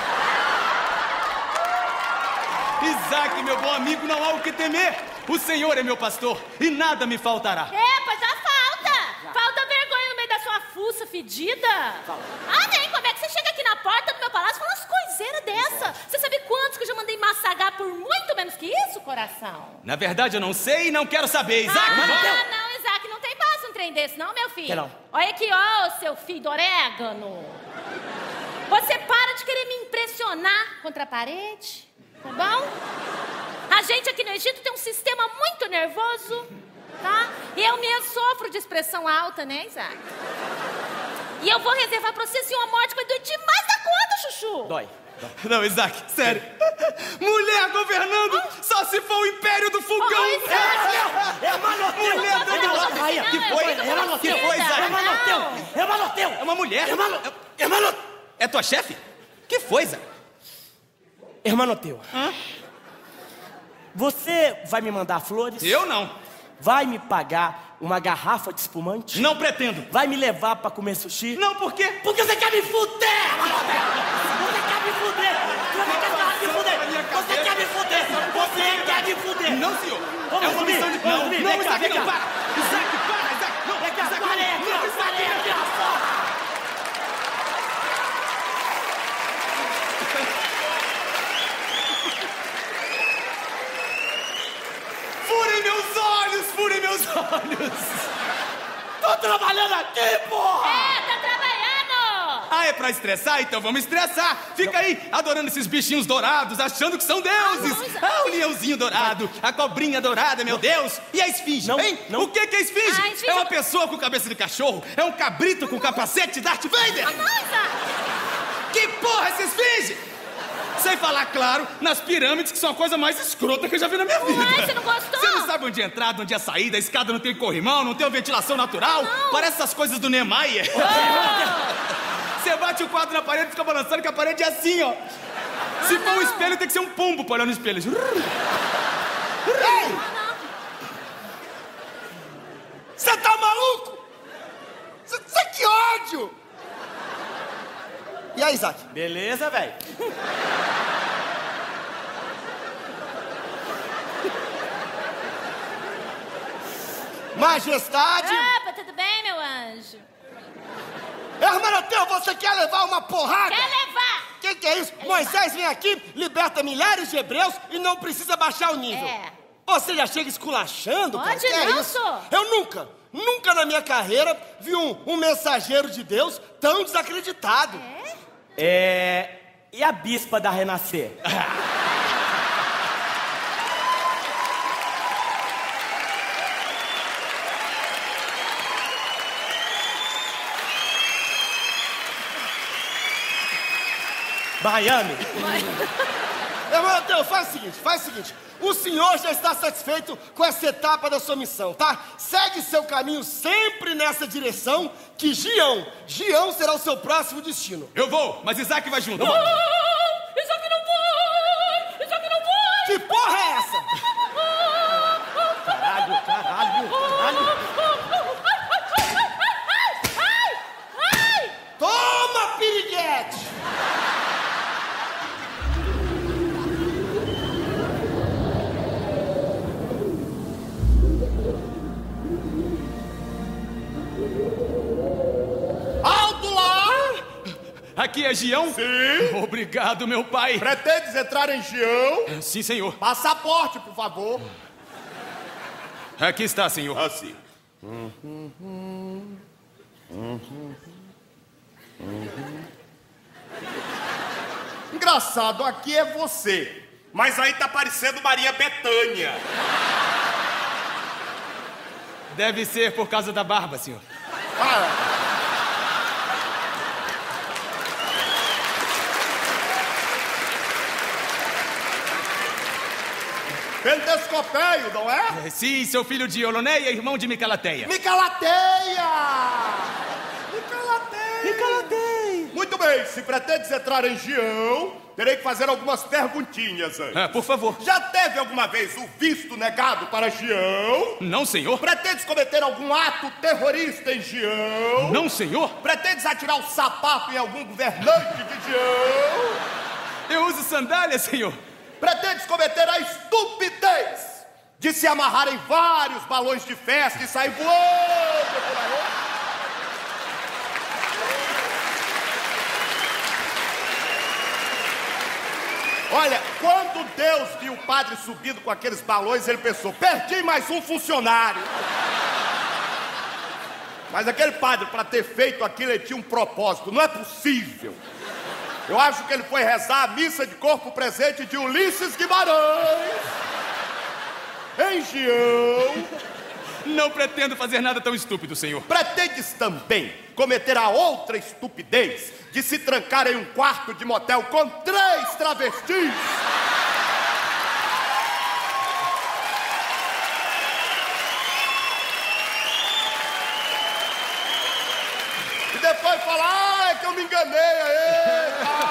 Isaac, meu bom amigo, não há o que temer. O Senhor é meu pastor e nada me faltará. Pois já falta. Falta vergonha no meio da sua fuça fedida. Nem, como é que você chega aqui na porta do meu palácio e fala umas coiseiras dessa? Você sabe quantos que eu já mandei massagar por muito menos que isso, coração? Na verdade, eu não sei e não quero saber, Isaac. Não, Isaac, não tem base um trem desse, não, meu filho. Quer não. Olha aqui, ó, seu filho do orégano. Você para de querer me impressionar contra a parede, tá bom? A gente aqui no Egito tem um sistema muito nervoso, tá? E eu mesmo sofro de expressão alta, né, Isaac? E eu vou reservar pra você assim uma morte que vai doer demais da conta, Chuchu. Dói. Não, Isaac, sério. Mulher governando só se for o império do fogão. Hermanoteu! Mulher dando Rainha, que foi? Hermanoteu! Que foi, Isaac? Hermanoteu! É uma mulher? Hermanoteu! É tua chefe? Que foi, Isaac? Hermanoteu. Você vai me mandar flores? Eu não. Vai me pagar uma garrafa de espumante? Não pretendo. Vai me levar pra comer sushi? Não, por quê? Porque você quer me fuder, Hermanoteu! Você quer me fuder! Você quer me fuder! Não, senhor. Vamos É uma subir, missão de... vamos Não, subir. não, Vem cá, Isaac, vem não, cá. para. Isaac, para, Isaac. Não, Vem cá, Isaac, parei aqui, não, ó, Isaac, parei aqui, não. ó. Furem meus olhos. Tô trabalhando aqui, porra! Tá trabalhando! Ah, é pra estressar? Então vamos estressar. Fica aí, adorando esses bichinhos dourados, achando que são deuses. O leãozinho dourado, a cobrinha dourada, meu Deus. E a esfinge, Não, hein? não. O que é esfinge? A esfinge É uma é- pessoa com cabeça de cachorro, é um cabrito com capacete de Darth Vader. Que porra é essa esfinge? Sem falar, claro, nas pirâmides, que são a coisa mais escrota que eu já vi na minha vida. Ué, você não gostou? Você não sabe onde é a entrada, onde é a saída, a escada não tem corrimão, não tem ventilação natural. Não. Parece essas coisas do Niemeyer. Você bate o quadro na parede e fica balançando, que a parede é assim, ó. Se for um espelho, tem que ser um pombo pra olhar no espelho. Você tá maluco? Você que ódio! E aí, Isaac? Beleza, velho. Majestade! Opa, tudo bem, meu anjo? Hermanoteu, você quer levar uma porrada? Quer levar? Que é isso? Moisés vem aqui, liberta milhares de hebreus e não precisa baixar o nível. É. Você já chega esculachando, cara? Pode Que é não, isso? sou. Eu nunca na minha carreira vi um mensageiro de Deus tão desacreditado. E a bispa da Renascer? Miami. Hermanoteu, faz o seguinte. O senhor já está satisfeito com essa etapa da sua missão, tá? Segue seu caminho sempre nessa direção, que Gião será o seu próximo destino. Eu vou, mas Isaac vai junto. Isaac não vai! Isaac não vai! Que porra é essa? Caralho. Ai! Toma, piriguete! Aqui é Gião? Sim. Obrigado, meu pai. Pretendes entrar em Gião? Sim, senhor. Passaporte, por favor. Aqui está, senhor. Assim. Engraçado, aqui é você. Mas aí tá parecendo Maria Bethânia. Deve ser por causa da barba, senhor. Pentescopeio, não é? Sim, seu filho de Oloneia, irmão de Micalateia. Micalateia! Muito bem, se pretendes entrar em Gião, terei que fazer algumas perguntinhas antes. Por favor. Já teve alguma vez o visto negado para Gião? Não, senhor. Pretendes cometer algum ato terrorista em Gião? Não, senhor. Pretendes atirar o sapato em algum governante de Gião? Eu uso sandália, senhor. Pretendes cometer a estupidez de se amarrar em vários balões de festa e sair voando por aí? Olha, quando Deus viu o padre subindo com aqueles balões, ele pensou, perdi mais um funcionário. Mas aquele padre, para ter feito aquilo, ele tinha um propósito. Não é possível. Eu acho que ele foi rezar a missa de corpo presente de Ulisses Guimarães em Gião. Não pretendo fazer nada tão estúpido, senhor. Pretendes também cometer a outra estupidez de se trancar em um quarto de motel com 3 travestis? E depois falar, é que eu me enganei aí.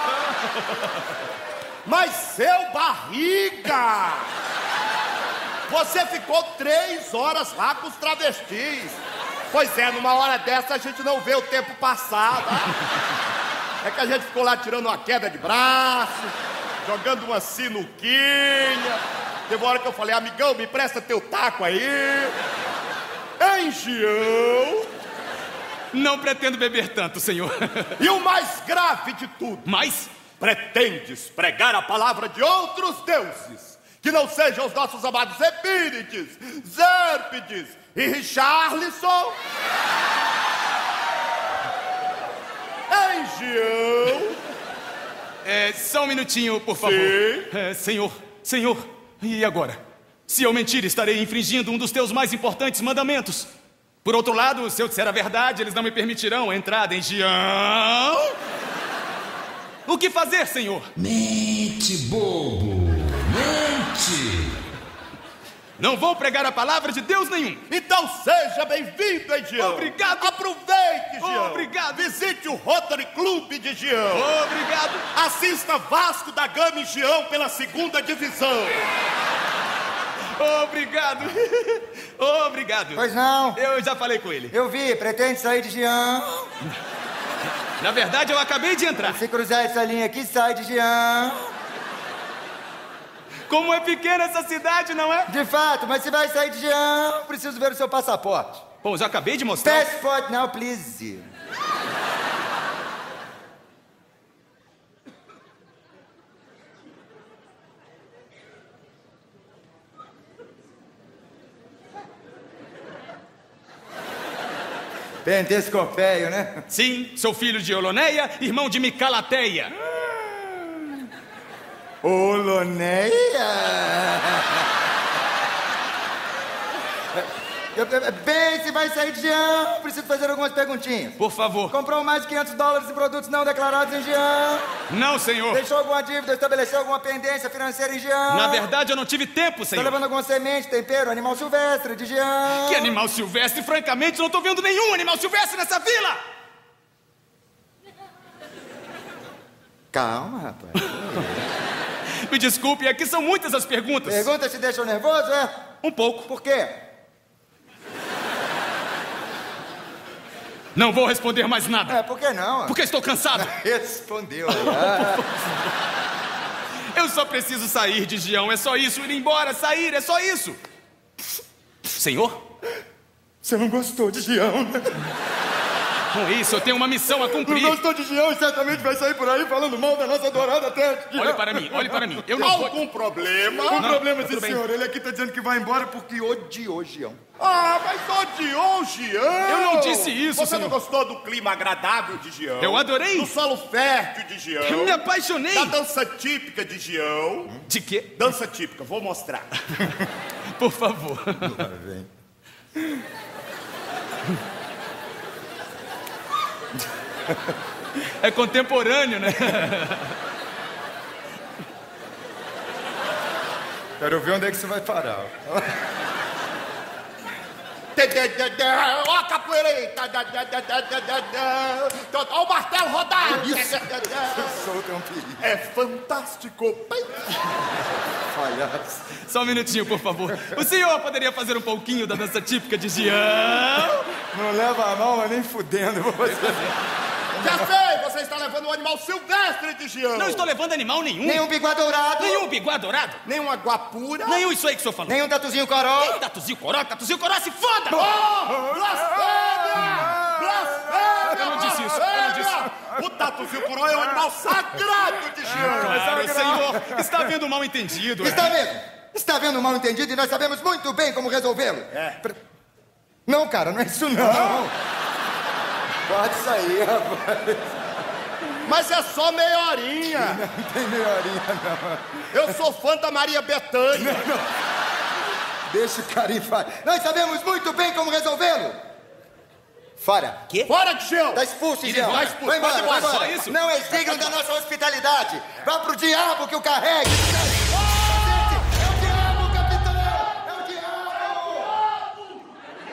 Mas seu barriga! Você ficou 3 horas lá com os travestis. Pois é, numa hora dessa a gente não vê o tempo passar. É que a gente ficou lá tirando uma queda de braço, jogando uma sinuquinha. Teve uma hora que eu falei, amigão, me empresta teu taco aí. Em Gião. Não pretendo beber tanto, senhor. E o mais grave de tudo. Mas? Pretendes pregar a palavra de outros deuses, que não sejam os nossos amados Epírides, Zérpides e Richarlison? Em Gião. Só um minutinho, por favor. Sim. Senhor, e agora? Se eu mentir, estarei infringindo um dos teus mais importantes mandamentos. Por outro lado, se eu disser a verdade, eles não me permitirão a entrada em Gião. O que fazer, senhor? Mente, bobo! Mente! Não vou pregar a palavra de Deus nenhum. Então seja bem-vindo em Gião. Obrigado. Aproveite, Gião. Obrigado. Visite o Rotary Club de Gião. Obrigado. Assista Vasco da Gama em Gião pela 2ª divisão. Obrigado. Obrigado. Pois não. Eu já falei com ele. Eu vi, pretende sair de Gião. Na verdade, eu acabei de entrar. Se cruzar essa linha aqui, sai de Gião. Como é pequena essa cidade, não é? De fato, mas se vai sair de Gião, preciso ver o seu passaporte. Bom, já acabei de mostrar. Passport now, please. Pentescopeio, né? Sim, sou filho de Oloneia, irmão de Micalateia. Oloneia? Bem, se vai sair de Jean, preciso fazer algumas perguntinhas. Por favor. Comprou mais de $500 em produtos não declarados em Jean? Não, senhor. Deixou alguma dívida, estabeleceu alguma pendência financeira em Jean? Na verdade, eu não tive tempo, senhor. Tá levando alguma semente, tempero, animal silvestre de Jean? Que animal silvestre? Francamente, não tô vendo nenhum animal silvestre nessa vila! Calma, rapaz. Me desculpe, aqui são muitas as perguntas. Perguntas te deixam nervoso, é? Um pouco. Por quê? Não vou responder mais nada. Por que não? Porque estou cansado. Respondeu. Eu só preciso sair de Gião, é só isso. Ir embora, sair, é só isso. Senhor? Você não gostou de Gião, né? Com isso, eu tenho uma missão a cumprir. Não gostou de Gião e certamente vai sair por aí falando mal da nossa adorada terra. Olhe para mim, olhe para mim. Eu não vou... Algum problema? Um problema, sim, tudo bem. senhor. Ele aqui tá dizendo que vai embora porque odiou Gião. Ah, mas odiou Gião! Eu não disse isso, Você senhor. não gostou do clima agradável de Gião? Eu adorei. Do solo fértil de Gião? Eu me apaixonei. Da dança típica de Gião? De quê? Dança típica, vou mostrar. Por favor. É contemporâneo, né? Quero ver onde é que você vai parar. Ó a capoeira! Ó o martelo rodar! Solta um perigo. É fantástico! Palhaço. Só um minutinho, por favor. O senhor poderia fazer um pouquinho da dança típica de Gião? Não leva a mão, mas nem fudendo. Você... Já sei! Você está levando um animal silvestre de Gião! Não estou levando animal nenhum. Nem um biguá dourado. Nenhum biguá dourado. Nem uma guapura! Nenhum isso aí que o senhor falou. Nem um tatuzinho coró. Nem tatuzinho coró, se foda! Blasfêmia! Blasfêmia! Eu não disse isso, eu não disse. O tatuzinho coró é um animal sagrado de Gião! Claro, senhor, está havendo um mal entendido. Está vendo? Está vendo um mal entendido e nós sabemos muito bem como resolvê-lo. Não, cara, não é isso não. Pode sair, rapaz. Mas é só meia horinha! Não tem meia horinha, não. Eu sou fã da Maria Bethânia! Deixa o cara em paz. Nós sabemos muito bem como resolvê-lo. Fora. Quê? Fora de Gião! Tá expulso, Ir Gião. embora, Vai expulso. embora, Pode ir vai embora, embora. só isso? Não é digno da nossa hospitalidade. Vá pro diabo que o carregue. É o diabo, capitão! É o diabo!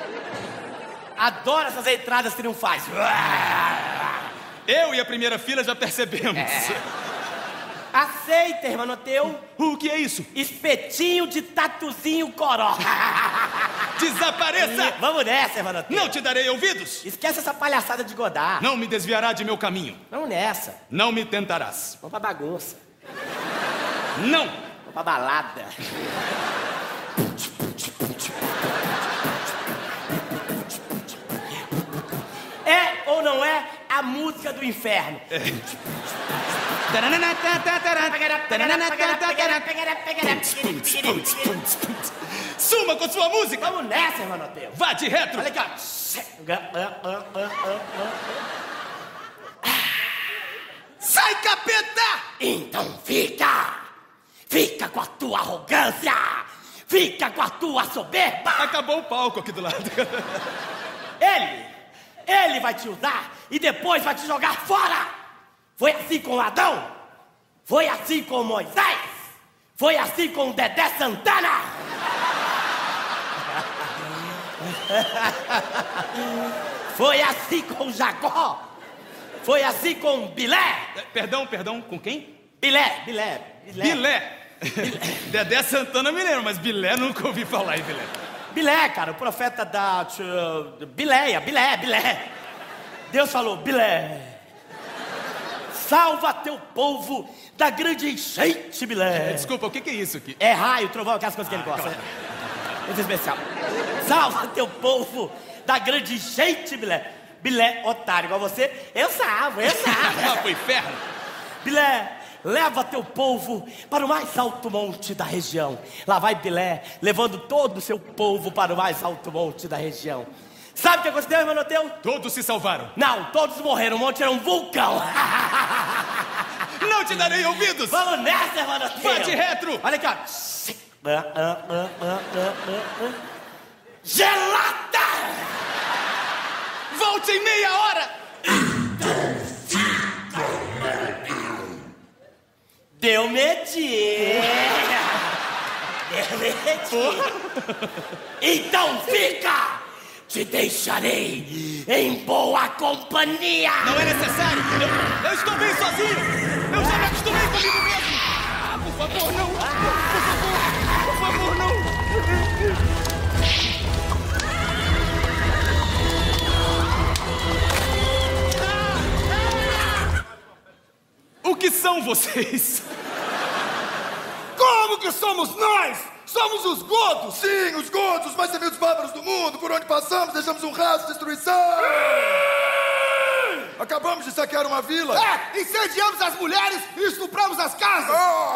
Adoro essas entradas triunfais. Eu e a primeira fila já percebemos. Aceita, Hermanoteu. O que é isso? Espetinho de tatuzinho coró. Desapareça! Vamos nessa, Hermanoteu. Não te darei ouvidos. Esquece essa palhaçada de Godard. Não me desviará de meu caminho. Vamos nessa. Não me tentarás. Vamos pra bagunça. Não! Vamos pra balada. É ou não é a música do inferno? Suma com sua música! Vamos nessa, Hermanoteu. Vá de retro! Olha aqui, ó. Sai, capeta! Então fica! Fica com a tua arrogância! Fica com a tua soberba! Acabou o palco aqui do lado. Ele vai te usar e depois vai te jogar fora! Foi assim com Adão! Foi assim com Moisés! Foi assim com Dedé Santana! Foi assim com Jacó! Foi assim com Bilé! Perdão, com quem? Bilé! Bilé. Dedé Santana me lembro, mas Bilé nunca ouvi falar em Bilé. Bilé, cara, o profeta da Bilé. Deus falou, Bilé, salva teu povo da grande enchente, Bilé. Desculpa, o que é isso aqui? É raio, trovão, aquelas coisas que ele gosta. claro. Esse especial. Salva teu povo da grande enchente, Bilé. Bilé, otário, igual você, eu salvo. Vá pro inferno. Bilé, leva teu povo para o mais alto monte da região. Lá vai Bilé, levando todo o seu povo para o mais alto monte da região. Sabe o que aconteceu, Hermanoteu? Todos se salvaram. Não, todos morreram. O monte era um vulcão. Não te darei ouvidos. Vamos nessa, Hermanoteu. Vá de retro. Olha aqui, ó. Gelada! Volte em meia hora. Deu medinho. Deu medinho. Então fica! Te deixarei em boa companhia! Não é necessário. Eu estou bem sozinho. Eu já me acostumei comigo mesmo. Por favor, não. Por favor, não. O que são vocês? Como que somos nós? Somos os godos! Sim, os godos, os mais temidos bárbaros do mundo. Por onde passamos, deixamos um rastro de destruição. Acabamos de saquear uma vila. Incendiamos as mulheres e estupramos as casas!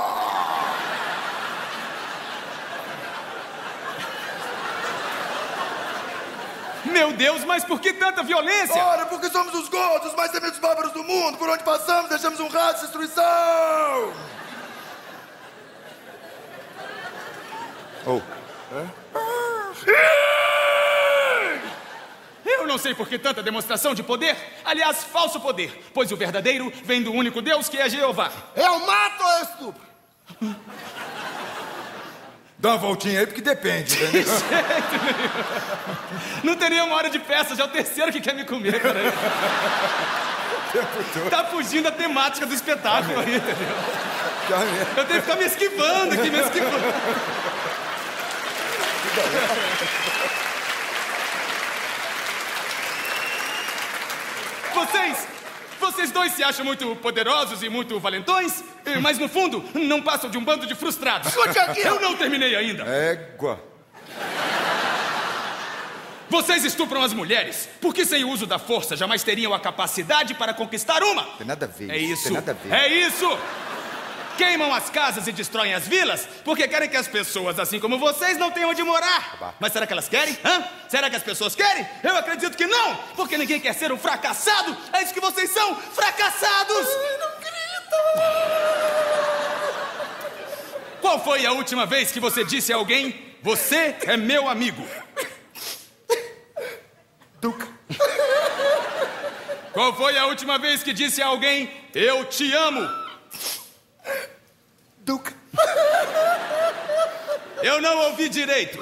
Meu Deus, mas por que tanta violência? Ora, porque somos os godos, os mais temidos bárbaros do mundo. Por onde passamos, deixamos um rastro de destruição. Eu não sei por que tanta demonstração de poder. Aliás, falso poder. Pois o verdadeiro vem do único Deus que é Jeová. Eu mato ou eu estupro? Dá uma voltinha aí, porque depende, entendeu? Não teria uma hora de festa, já é o terceiro que quer me comer, cara. Tá fugindo da temática do espetáculo aí, entendeu? Eu tenho que ficar me esquivando aqui, me esquivando. Vocês dois se acham muito poderosos e muito valentões, mas no fundo não passam de um bando de frustrados. Escute aqui! Eu não terminei ainda. Égua. Vocês estupram as mulheres, porque sem o uso da força jamais teriam a capacidade para conquistar uma. Tem nada a ver. É isso. Tem nada a ver. É isso. Queimam as casas e destroem as vilas porque querem que as pessoas, assim como vocês, não tenham onde morar. Mas será que elas querem? Será que as pessoas querem? Eu acredito que não, porque ninguém quer ser um fracassado. É isso que vocês são, fracassados. Ai, não grita. Qual foi a última vez que você disse a alguém: você é meu amigo? Duca. Qual foi a última vez que disse a alguém: eu te amo? Duca. Eu não ouvi direito.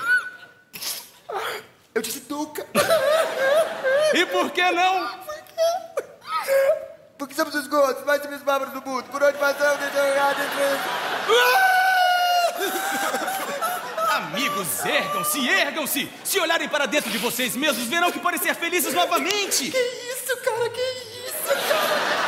Eu disse Duca. E por que não? Porque somos os godos, mais temidos bárbaros do mundo. Por onde passamos, Amigos, ergam-se, ergam-se. Se olharem para dentro de vocês mesmos, verão que podem ser felizes novamente. Que isso, cara? Que isso, cara?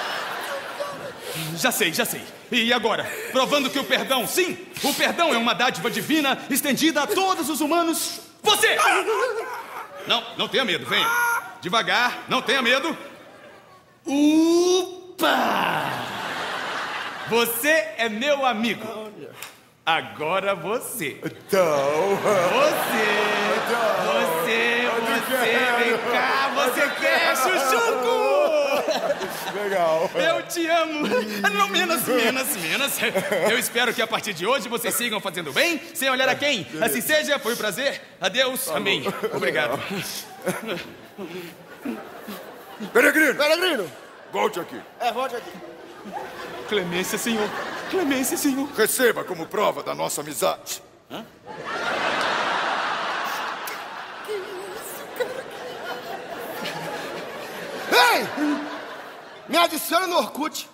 Já sei. E agora? Provando que o perdão, sim, o perdão é uma dádiva divina estendida a todos os humanos. Você! Não tenha medo, venha. Devagar, não tenha medo. Upa! Você é meu amigo. Agora você. Então. Você, vem cá, você quer, chuchuco? Legal. Eu te amo. Não, menos. Eu espero que a partir de hoje vocês sigam fazendo bem, sem olhar a quem. Assim seja, foi um prazer. Adeus, amém. Obrigado. Peregrino. Volte aqui. Volte aqui. Clemência, senhor. Receba como prova da nossa amizade. Ei! Me adiciona no Orkut.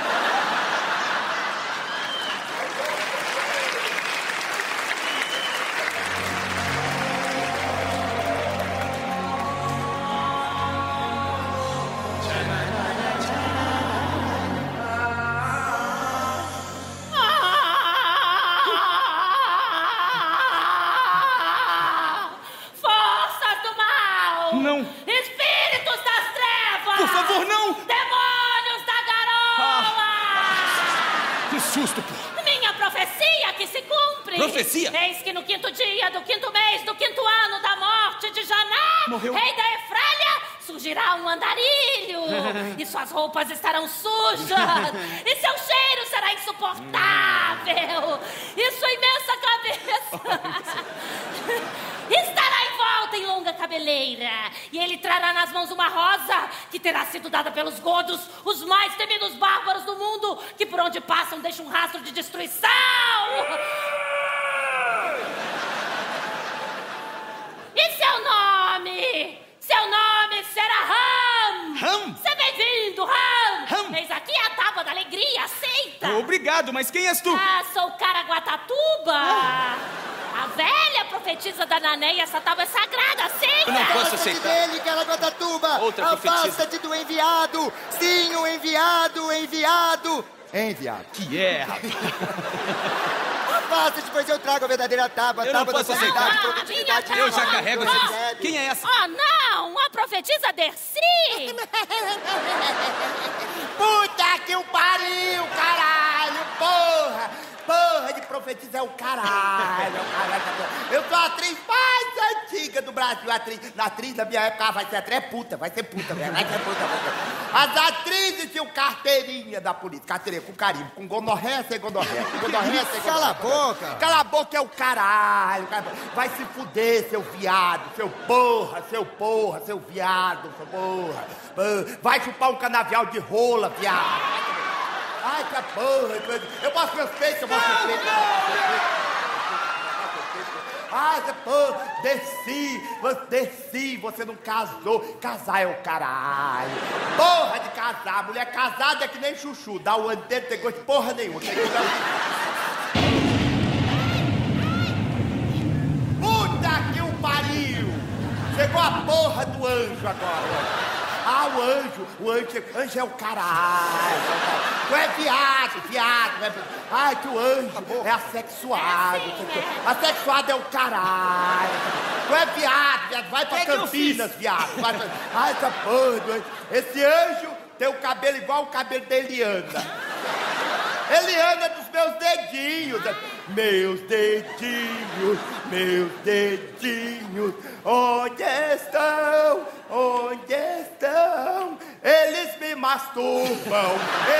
Forças do mal! Não. Espíritos das trevas! Por favor, não! Demônios da garoa! Que susto, pô. Minha profecia que se cumpre. Profecia? Eis que no 5º dia do 5º mês do 5º ano da morte de Janá, Morreu. rei da Efrália, surgirá um andarilho. E suas roupas estarão sujas. E seu cheiro será insuportável. E sua imensa cabeça estará envolta em longa cabeleira. E ele trará nas mãos uma rosa que terá sido dada pelos godos, os mais temidos bárbaros do mundo, que por onde passam deixam um rastro de destruição. E seu nome? Seu nome será Ram. Ram? Seja bem-vindo, Ram. Ram? Eis aqui a tábua da alegria, aceita. Obrigado, mas quem és tu? Ah, sou Caraguatatuba. A velha profetisa da Nané, essa tábua é sagrada, aceita. Eu não posso Afasta-te aceitar. dele, Caraguatatuba! Outra profetisa. Afasta-te do enviado! Sim, o enviado, enviado! Enviado. Que é, rapaz? Afasta-te, pois eu trago a verdadeira tábua, a Eu não tábua da posso santidade, aceitar. produtividade. Eu já carrego essa. essa. Quem é essa? Oh, não, a profetisa Dercy. Puta que o pariu, caralho, porra! Porra de profetizar é o caralho, Eu sou a atriz mais antiga do Brasil. Atriz da minha época vai ser até puta, vai ser puta, velho. Vai ser puta. As atrizes tinham carteirinha da polícia, carteirinha com carimbo, com gonorreia, sem gonorreia. Cala a boca! Cala a boca é o caralho. Vai se fuder, seu viado, seu porra, seu viado, seu porra. Vai chupar um canavial de rola, viado. Ai, que porra. Eu mostro meus peitos, Ai, que porra. Desci, você não casou. Casar é o caralho. Porra de casar. Mulher casada é que nem chuchu. Dá o ano dentro, tem gosto de porra nenhuma. Puta que o pariu. Chegou a porra do anjo agora. Ah, o anjo é o caralho. Tu é viado. Ai, que o anjo é assexuado. Assexuado é o caralho. Tu é viado. Vai pra Campinas, viado. Ai, essa porra do anjo. Esse anjo tem o cabelo igual o cabelo da Eliana. Eliana é dos meus dedinhos. Meus dedinhos, onde estão? Eles me masturbam.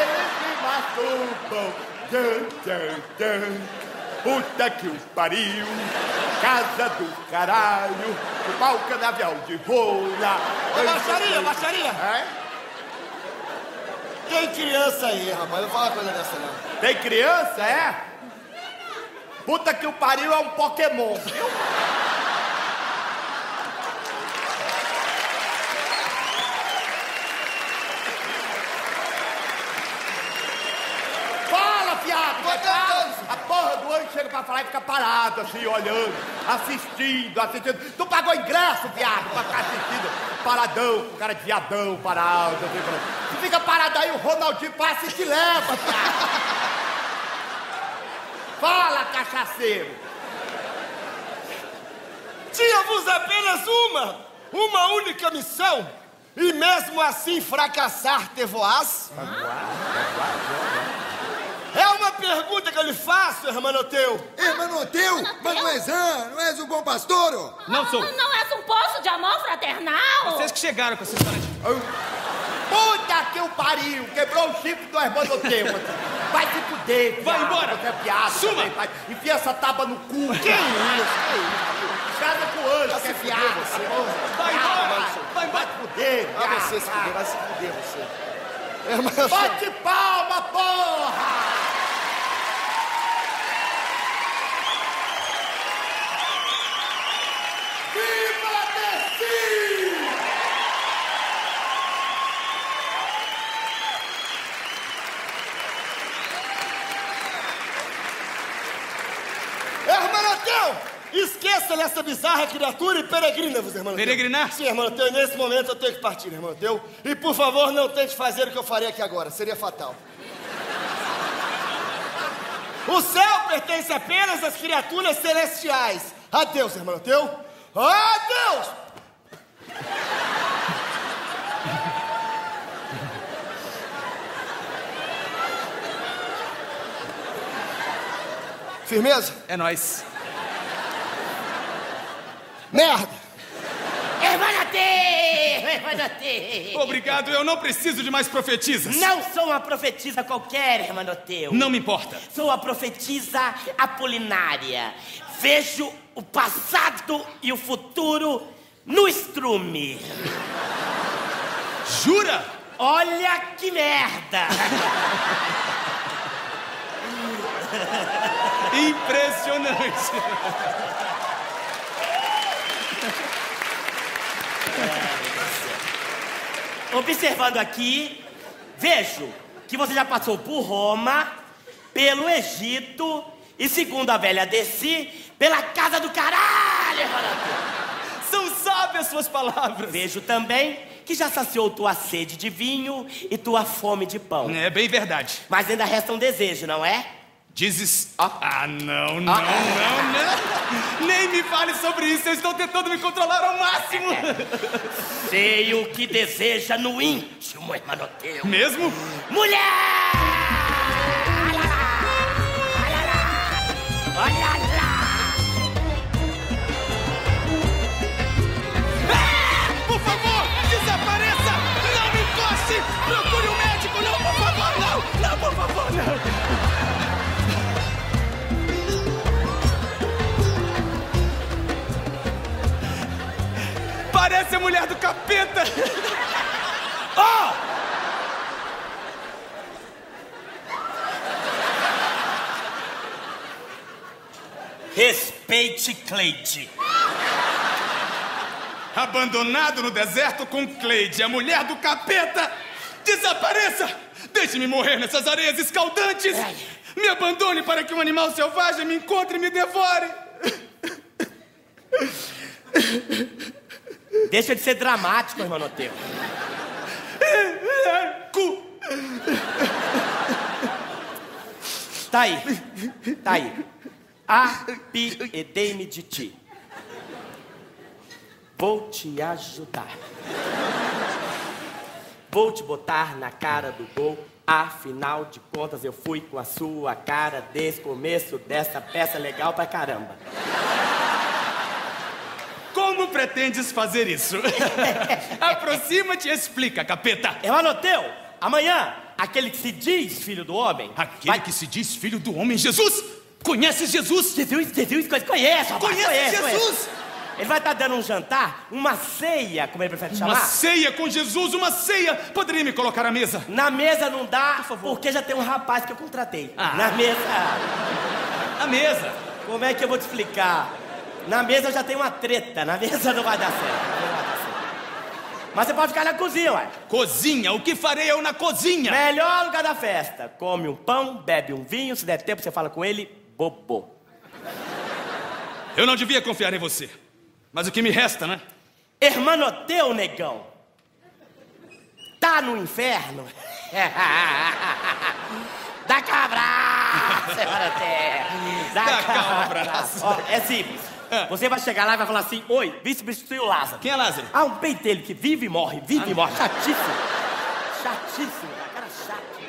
Puta que os pariu, casa do caralho, o pau canavial de rola. Baixaria! É? Tem criança aí, rapaz, não fala uma coisa dessa não. Tem criança, é? Puta que o pariu é um Pokémon, viu? Fala, fiado! A porra do anjo chega pra falar e fica parado, assim, olhando, assistindo. Tu pagou ingresso, viado, pra ficar assistindo. Paradão, com cara de viadão, parado. Tu fica parado aí, o Ronaldinho passa e te leva, viado. Fala, cachaceiro! Tínhamos apenas uma única missão, e mesmo assim fracassar te-voás? É uma pergunta que eu lhe faço, Hermanoteu. Hermanoteu? Mas não és o bom pastor? Não sou. Não és um poço de amor fraternal? Vocês que chegaram com essa história de... Puta que o pariu! Quebrou o chifre do Hermanoteu. Vai se fuder, Vai viado, embora. Você é piada. Suma. Também, vai. Enfia essa tábua no cu. Que isso? Casa com o anjo, que é piada. Vai embora. Vai Vai embora. se fuder, Vai viado. você se fuder, vai se fuder você. Bate palma, porra! Viva Dercy! Hermanoteu, esqueça essa bizarra criatura e peregrina-vos, Hermanoteu. Peregrinar? Sim, Hermanoteu, e nesse momento eu tenho que partir, Hermanoteu. E por favor, não tente fazer o que eu farei aqui agora, seria fatal. O céu pertence apenas às criaturas celestiais. Adeus, Hermanoteu. Adeus! Firmeza? É nóis. Merda! Hermanoteu! Obrigado, eu não preciso de mais profetisas. Não sou uma profetisa qualquer, Hermanoteu. Não me importa. Sou a profetisa Apolinária. Vejo o passado e o futuro no estrume. Jura? Olha que merda! Impressionante. Observando aqui, vejo que você já passou por Roma, pelo Egito e, segundo a velha Desi, pela casa do caralho, São sábias suas palavras. Vejo também que já saciou tua sede de vinho e tua fome de pão. É bem verdade. Mas ainda resta um desejo, não é? Dizes... não. Nem me fale sobre isso, eu estou tentando me controlar ao máximo. Sei o que deseja no íntimo, Hermanoteu. Mesmo? Mulher! Olha lá! Olha lá! Por favor, desapareça! Não me encoste! Procure um médico! Não, por favor, não! Não, por favor, não! Parece a mulher do capeta! Oh! Respeite Cleide. Abandonado no deserto com Cleide, a mulher do capeta! Desapareça! Deixe-me morrer nessas areias escaldantes! Me abandone para que um animal selvagem me encontre e me devore! Deixa de ser dramático, Hermanoteu. Tá aí. Apiedei-me de ti. Vou te ajudar. Vou te botar na cara do gol. Afinal de contas, eu fui com a sua cara desde o começo dessa peça legal pra caramba. Como pretendes fazer isso? Aproxima-te e explica, capeta. Hermanoteu, amanhã, aquele que se diz filho do homem... Aquele que se diz filho do homem, Jesus? Conheces Jesus? Jesus, conhece, rapaz. Conhece Jesus? Ele vai estar dando um jantar, uma ceia, como ele prefere chamar. Uma ceia com Jesus, uma ceia. Poderia me colocar à mesa? Na mesa não dá, porque já tem um rapaz que eu contratei. Na mesa... Na mesa? Como é que eu vou te explicar? Na mesa eu já tenho uma treta, na mesa não vai dar certo. Mas você pode ficar na cozinha, ué. Cozinha? O que farei eu na cozinha? Melhor lugar da festa. Come um pão, bebe um vinho, se der tempo você fala com ele, bobo. Eu não devia confiar em você. Mas o que me resta, né? Hermanoteu, negão. Tá no inferno? Dá cá um abraço, Hermanoteu. Dá cá um abraço. Ó, é simples. Você vai chegar lá e vai falar assim: oi, vim substituir o Lázaro. Quem é Lázaro? Ah, um pentelho que vive e morre, vive e morre. Chatíssimo. Chatíssimo, cara chato.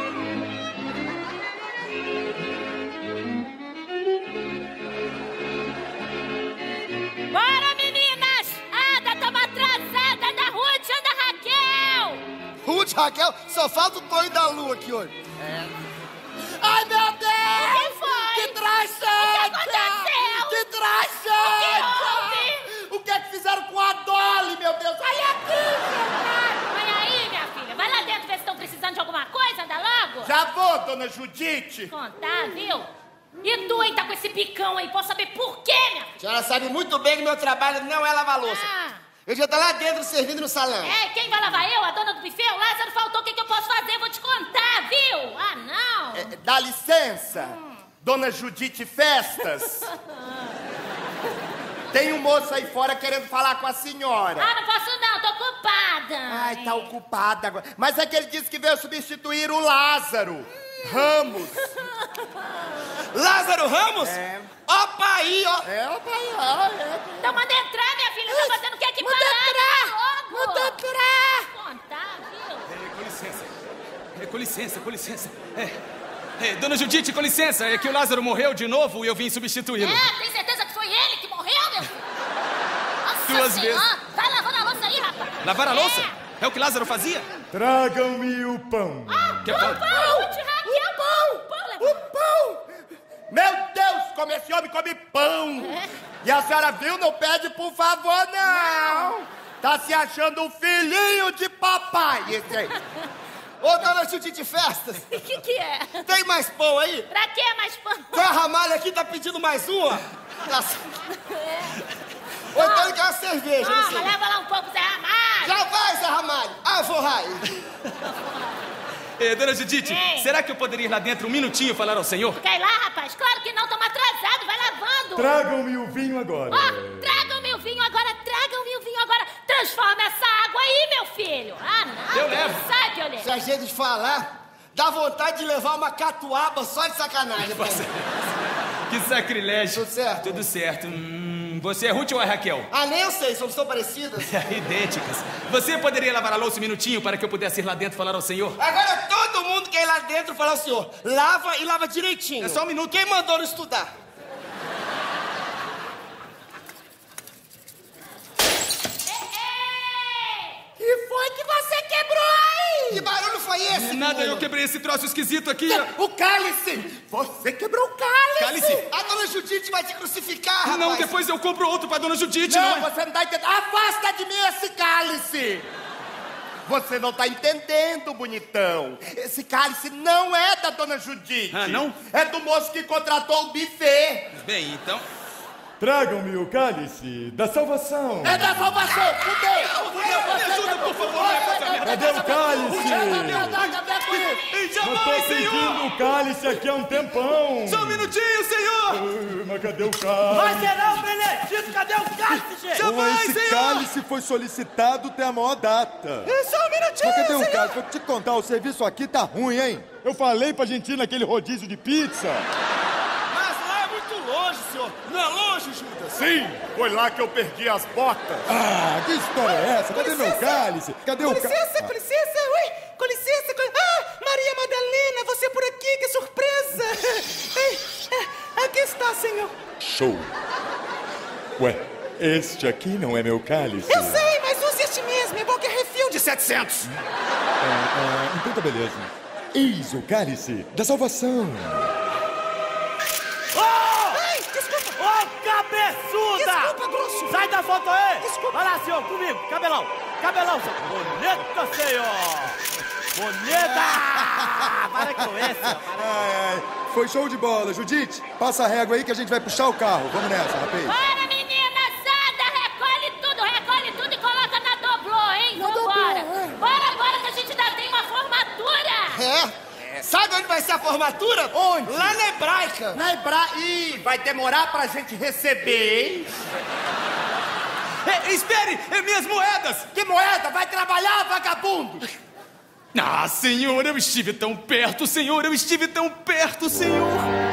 Bora, meninas! Ada, tamo atrasada da Ruth e da Raquel! Ruth, Raquel, só falta o Tonho da Lua aqui hoje. Ai, meu Deus! O que foi? Que tragédia! O que aconteceu? Que tragédia! O que é que fizeram com a Dolly, meu Deus? Olha aqui! Olha aí, minha filha. Vai lá dentro ver se estão precisando de alguma coisa. Anda logo. Já vou, dona Judite. Contar, viu? E tu aí tá com esse picão aí? Posso saber por quê, minha filha? A senhora sabe muito bem que meu trabalho não é lavar louça. Eu já tô lá dentro servindo no salão. É, quem vai lavar eu? A dona do buffet? O Lázaro faltou, o que eu posso fazer? Vou te contar, viu? Ah, não. Dá licença, dona Judite Festas. Tem um moço aí fora querendo falar com a senhora. Ah, não posso não, tô ocupada. Ai, tá ocupada agora. Mas é que ele disse que veio substituir o Lázaro Ramos. Lázaro Ramos? É. Opa aí, ó. Opa aí, ó. Então manda entrar, minha filha. Tá fazendo o que aqui pra lá? Manda entrar. Contar, viu? Com licença. Com licença. Dona Judite, com licença, é que o Lázaro morreu de novo e eu vim substituí-lo. Tem certeza que foi ele que morreu, meu filho? Nossa 2 Senhora, vezes. vai lavando a louça aí, rapaz. Lavar a louça? É o que Lázaro fazia? Tragam-me o pão. Que é pão? O pão! Meu Deus, como esse homem come pão! E a senhora viu? Não pede por favor, não! Tá se achando um filhinho de papai, esse aí. Ô, dona Judite Festas, O que é? tem mais pão aí? Pra que mais pão? Zé Ramalho aqui tá pedindo mais uma. Ou então ele quer uma cerveja, não sei. Leva lá um pouco, Zé Ramalho. Já vai, Zé Ramalho. Ah, vou rai. Dona Judite, será que eu poderia ir lá dentro um minutinho falar ao senhor? Quer ir lá, rapaz? Claro que não, estamos atrasados, vai lavando. Tragam-me o vinho agora. Tragam-me o vinho agora, tragam-me o vinho agora. Transforma essa água aí, meu filho. Não. Eu levo. Sai, Piolê. Se a gente falar, dá vontade de levar uma catuaba só de sacanagem. Que sacrilégio. Tudo certo? Tudo certo. Você é Ruth ou é Raquel? Ah, nem eu sei, somos tão parecidas. Idênticas. Você poderia lavar a louça um minutinho para que eu pudesse ir lá dentro falar ao senhor? Agora todo mundo quer ir lá dentro falar ao senhor. Lava e lava direitinho. É só um minuto. Quem mandou não estudar? Que foi que você quebrou aí? Que barulho foi esse? Nada, menino? eu quebrei esse troço esquisito aqui. O cálice! Você quebrou o cálice! Cálice? A dona Judite vai te crucificar, rapaz. Não, depois eu compro outro pra dona Judite, Não, não é? você não tá entendendo. Afasta de mim esse cálice! Você não tá entendendo, bonitão. Esse cálice não é da dona Judite. Ah, não? É do moço que contratou o buffet. Bem, então... Tragam-me o cálice da salvação. É da salvação! Fudeu! Me ajuda, por favor. Cadê o cálice? Eu tô Jamais, senhor! pedindo o cálice aqui há um tempão. Só um minutinho, senhor! Mas cadê o cálice? Vai ser não, Benedito, cadê o cálice, gente? Jamais, Esse senhor! cálice foi solicitado tem a maior data. Só um minutinho, Mas cadê o senhor! cálice? Vou te contar, o serviço aqui tá ruim, hein? Eu falei pra gente ir naquele rodízio de pizza. Mas lá é muito longe, senhor. Não é longe, Judas? Sim, foi lá que eu perdi as botas. Ah, que história é essa? Cadê meu cálice? Cadê o cálice? com licença, oi, com licença, Maria Madalena, você por aqui, que surpresa! Aqui está, senhor. Show. Ué, este aqui não é meu cálice? sei, mas use este mesmo, é bom que é refil de 700. Então tá beleza. Eis o cálice da salvação. Ô, cabeçuda! Desculpa, grosso. Sai da foto aí! Desculpa. Vai lá, senhor, comigo, cabelão! Cabelão, senhor! Bonita, senhor! Bonita! Para com esse, Foi show de bola, Judite. Passa a régua aí que a gente vai puxar o carro. Vamos nessa, rapaz. Bora, meninazada! Recolhe tudo e coloca na doblô, hein? Vambora! Bora, que a gente ainda tem uma formatura! Sabe onde vai ser a formatura? Onde? Lá na Hebraica. Ih, vai demorar pra gente receber, hein? Espere, minhas moedas! Que moeda? Vai trabalhar, vagabundo! Ah, senhor, eu estive tão perto, senhor, eu estive tão perto, senhor!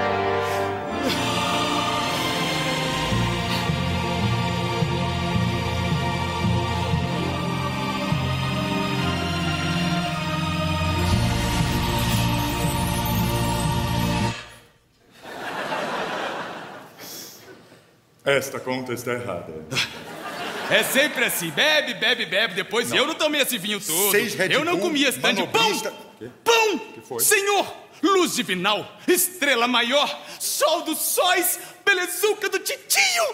Esta conta está errada. É sempre assim, bebe, depois eu não tomei esse vinho todo. 6 Red Eu não Bull, comi esse tanto de pão! manobrista. Quê? Pão! Que foi? Senhor, luz divinal, estrela maior, sol dos sóis, belezuca do titio!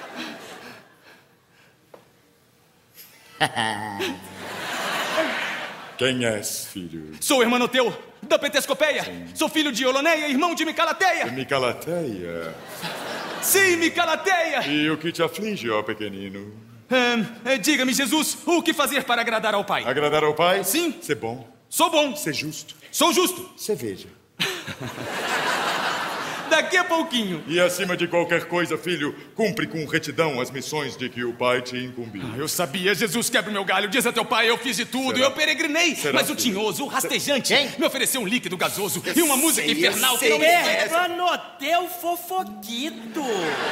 Quem és, filho? Sou Hermanoteu, da Pentescopeia. Sou filho de Oloneia, irmão de Micalateia. Micalateia. Sim, Micalateia! E o que te aflige, ó pequenino? Diga-me, Jesus, o que fazer para agradar ao Pai? Agradar ao pai? Sim. Ser bom. Sou bom, Ser justo. sou justo. Ser veja. Daqui a pouquinho. E acima de qualquer coisa, filho, cumpre com retidão as missões de que o pai te incumbiu. Eu sabia, Jesus, quebra o meu galho. Diz a teu pai, eu fiz de tudo, Será? eu peregrinei. Será, Mas o filho? tinhoso, o rastejante, me ofereceu um líquido gasoso e uma música infernal que sei. não me conhece. Hermanoteu fofoquito!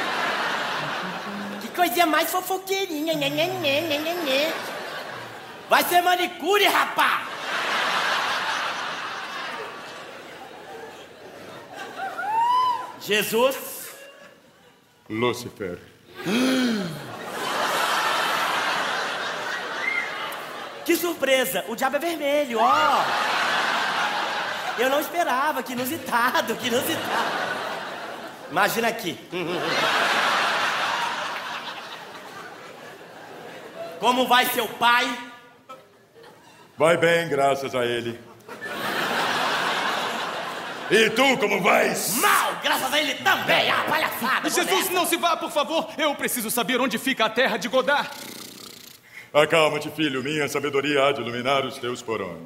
Que coisinha mais fofoqueirinha, né. Vai ser manicure, rapá! Jesus. Lúcifer. Que surpresa! O diabo é vermelho, ó! Eu não esperava, que inusitado, que inusitado. Imagina aqui. Como vai seu pai? Vai bem, graças a ele. E tu, como vais? Mal, graças a ele também. Ah, palhaçada. Jesus, não se vá, por favor. Eu preciso saber onde fica a terra de Godard. Acalma-te, filho. Minha sabedoria há de iluminar os teus porões.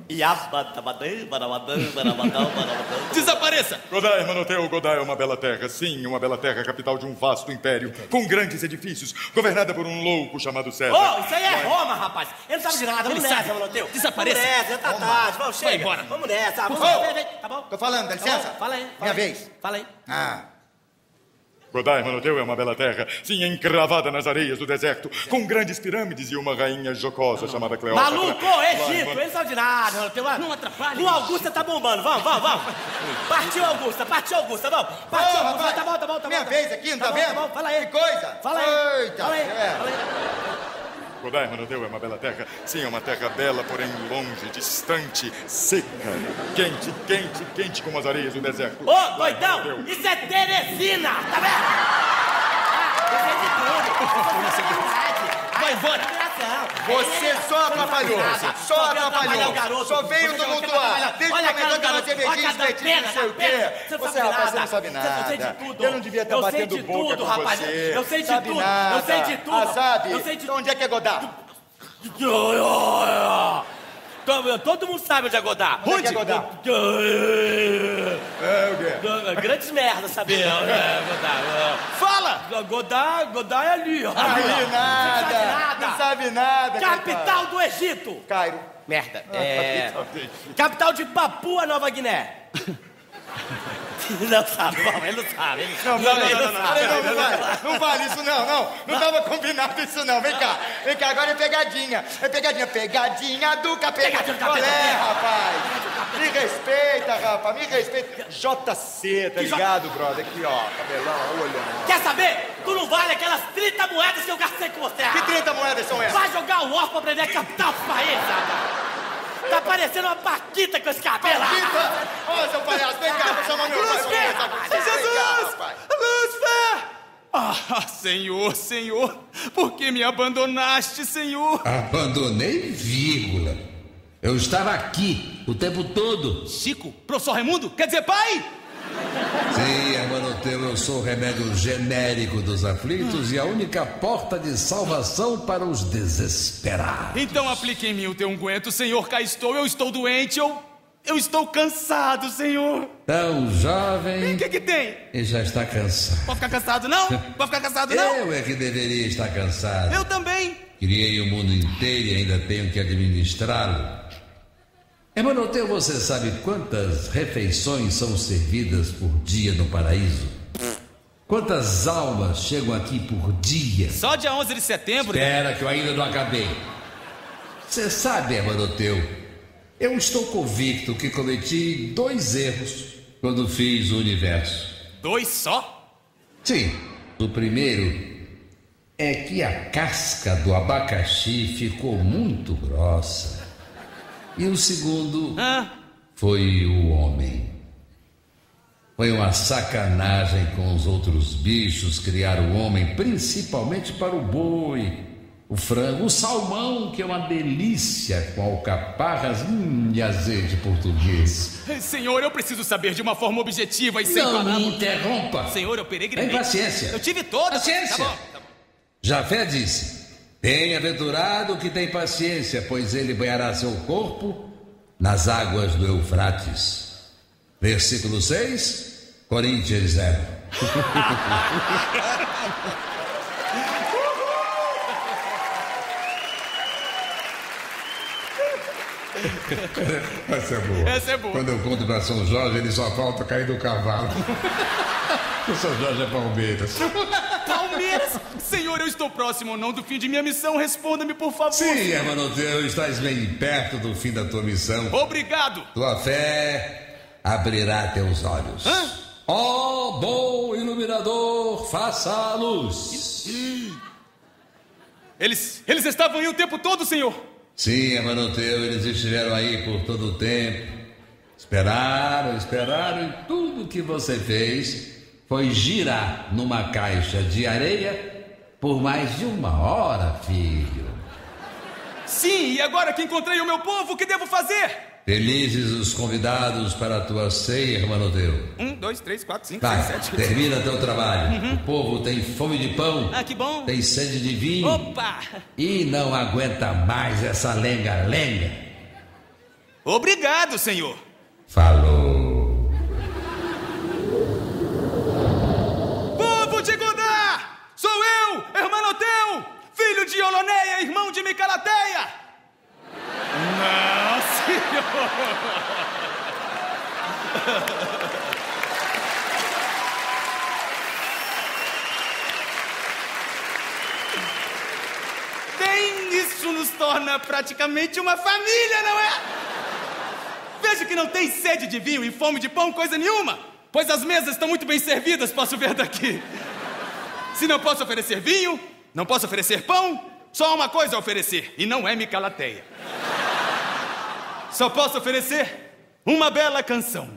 Desapareça! Godard, Hermanoteu, Godard é uma bela terra. Sim, uma bela terra, capital de um vasto império, com grandes edifícios, governada por um louco chamado César. Oh, isso aí é Roma, rapaz. Ele não sabe de nada. Vamos nessa, Hermanoteu. Desapareça. Vamos nessa, já tá tarde. Vamos, chega. Vai embora. Vamos nessa. Vamos, tá bom? Tô falando, dá licença. Fala aí. Minha vez. Fala aí. Godard, Hermanoteu, é uma bela terra, sim, encravada nas areias do deserto, com grandes pirâmides e uma rainha jocosa chamada Cleópatra. Maluco, Egito, ele não sabe de nada, Hermanoteu. Não atrapalhe. O Augusta tá bombando, vamos. Partiu, Augusta, vamos. Partiu, Augusta, tá bom. Minha vez aqui, não tá vendo? Tá bom, fala aí. Que coisa. Fala aí. Eita, Fala aí. Godard, Hermanoteu, é uma bela terra, sim, é uma terra bela, porém longe, distante, seca, quente como as areias do deserto. Ô, doidão, isso é Teresina, tá vendo? Vai embora. Você só atrapalhou. Só veio tumultuar. Desde o momento que você veio espetinho, não sei o quê. Você, rapaz, você não sabe nada. Eu sei de tudo. Eu não devia estar batendo boca com rapaz. você. Eu sei de Sabe tudo. nada. Eu sei de tudo. Ah, sabe? Eu sei de Onde é que é Godard? Todo mundo sabe onde é Godard. Onde é que é Godard? É o quê? Grandes merdas, sabe? Godard. Fala! Godard é ali, ó. Não sabe nada. Capital do Egito. Cairo. Merda. Capital de Papua Nova Guiné. Não sabe, ele não sabe. Não vale isso não. Não tava combinado isso não. Vem cá, agora é pegadinha. Pegadinha do capeta. Qual é, rapaz? Me respeita, rapaz, JC, tá ligado, brother? Aqui, ó, cabelão, olhando. Quer saber? Tu não vale aquelas 30 moedas que eu gastei com você. Que 30 moedas são essas? Vai jogar o War pra aprender a capital do país, rapaz. Tá parecendo uma paquita com esse cabelo. Paquita? Ô, seu palhaço, vem cá, vou chamar meu pai. Jesus! Lúcifer! Ah, Senhor, por que me abandonaste, Senhor? Abandonei, vírgula. Eu estava aqui o tempo todo. Chico, professor Raimundo, quer dizer pai? Sim, Hermanoteu, eu sou o remédio genérico dos aflitos e a única porta de salvação para os desesperados. Então aplique em mim o teu unguento, Senhor, cá estou, eu estou doente, eu estou cansado, Senhor. Tão jovem... O que tem? E já está cansado. Pode ficar cansado, não? Eu é que deveria estar cansado. Eu também. Criei o mundo inteiro e ainda tenho que administrá-lo. Hermanoteu, você sabe quantas refeições são servidas por dia no paraíso? Quantas almas chegam aqui por dia? Só dia 11 de setembro... Espera, que eu ainda não acabei. Você sabe, Hermanoteu, eu estou convicto que cometi 2 erros quando fiz o universo. 2 só? Sim. O primeiro é que a casca do abacaxi ficou muito grossa. E o segundo foi o homem. Foi uma sacanagem com os outros bichos criar o homem, principalmente para o boi, o frango, o salmão, que é uma delícia, com alcaparras e azeite português. Senhor, eu preciso saber de uma forma objetiva e sem palavras. parar. Não me interrompa. Senhor, eu peregrinei. Tem paciência. Eu tive toda. Paciência. Tá bom. Jafé disse... Bem-aventurado o que tem paciência, pois ele banhará seu corpo nas águas do Eufrates. Versículo 6, Coríntios 0. Essa é boa. Quando eu conto para São Jorge, ele só falta cair do cavalo. O São Jorge é Palmeiras. Palmeiras? Senhor, eu estou próximo ou não do fim de minha missão? Responda-me, por favor. Sim, Hermanoteu, estás bem perto do fim da tua missão. Obrigado. Tua fé abrirá teus olhos. Ó bom iluminador, faça a luz. Eles estavam aí o tempo todo, senhor. Sim, Hermanoteu, eles estiveram aí por todo o tempo. Esperaram, e tudo que você fez foi girar numa caixa de areia por mais de 1 hora, filho. Sim, e agora que encontrei o meu povo, o que devo fazer? Felizes os convidados para a tua ceia, Hermanoteu. 1, 2, 3, 4, 5, Vai, 6, 7... termina teu trabalho. O povo tem fome de pão. Ah, que bom. Tem sede de vinho. Opa! E não aguenta mais essa lenga-lenga. Obrigado, senhor. Falou. Povo de Godá! Sou eu, Hermanoteu, filho de Oloneia, irmão de Micalateia. Não, senhor. Bem, isso nos torna praticamente uma família, não é? Vejo que não tem sede de vinho e fome de pão, coisa nenhuma, pois as mesas estão muito bem servidas, posso ver daqui. Se não posso oferecer vinho, não posso oferecer pão, só há uma coisa a oferecer, e não é Micalateia. Só posso oferecer uma bela canção.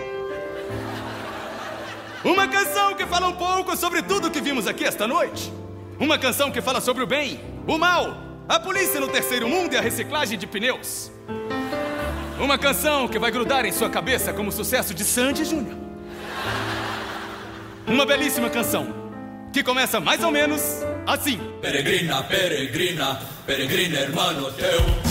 Uma canção que fala um pouco sobre tudo que vimos aqui esta noite. Uma canção que fala sobre o bem, o mal, a polícia no terceiro mundo e a reciclagem de pneus. Uma canção que vai grudar em sua cabeça como o sucesso de Sandy Júnior. Uma belíssima canção que começa mais ou menos assim. Peregrina, peregrina, peregrina, Hermanoteu.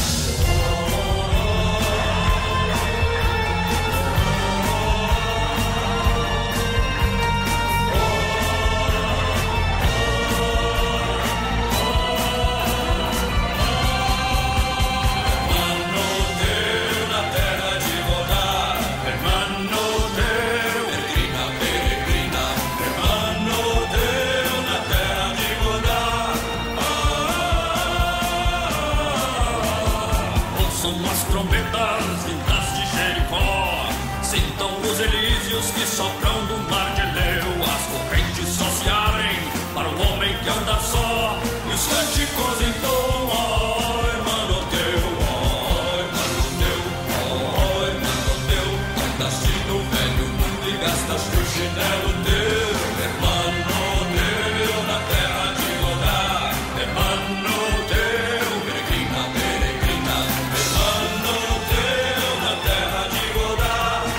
Que sopram do mar de Eleu, as correntes só se abrem para o homem que anda só, e os cânticos entoam, ó Hermanoteu, ó Hermanoteu, ó Hermanoteu, andaste no velho mundo e gastaste o chinelo teu, Hermanoteu, na terra de Godá, Hermanoteu, peregrina, peregrina, Hermanoteu, na terra de Godá.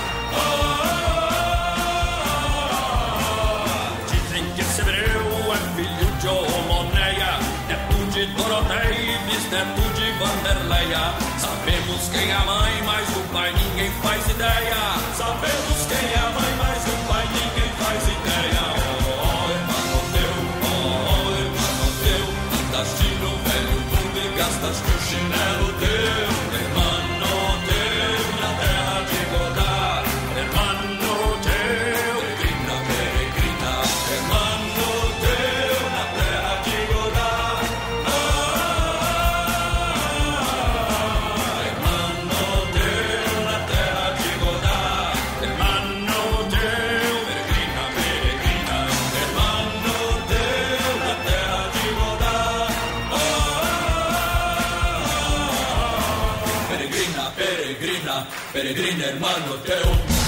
Doroteia e bisneto de Vanderleia. Sabemos quem é a mãe, mas o pai ninguém faz ideia. Sabemos quem é a mãe, mas o pai ninguém faz ideia. Oh, Hermanoteu, oh, Hermanoteu, andaste no velho mundo e gastaste o chinelo teu. Hermanoteu, na terra de Godá. Hermanoteu, peregrina, peregrina, Hermanoteu, na terra de Godá. Peregrina, Hermanoteu.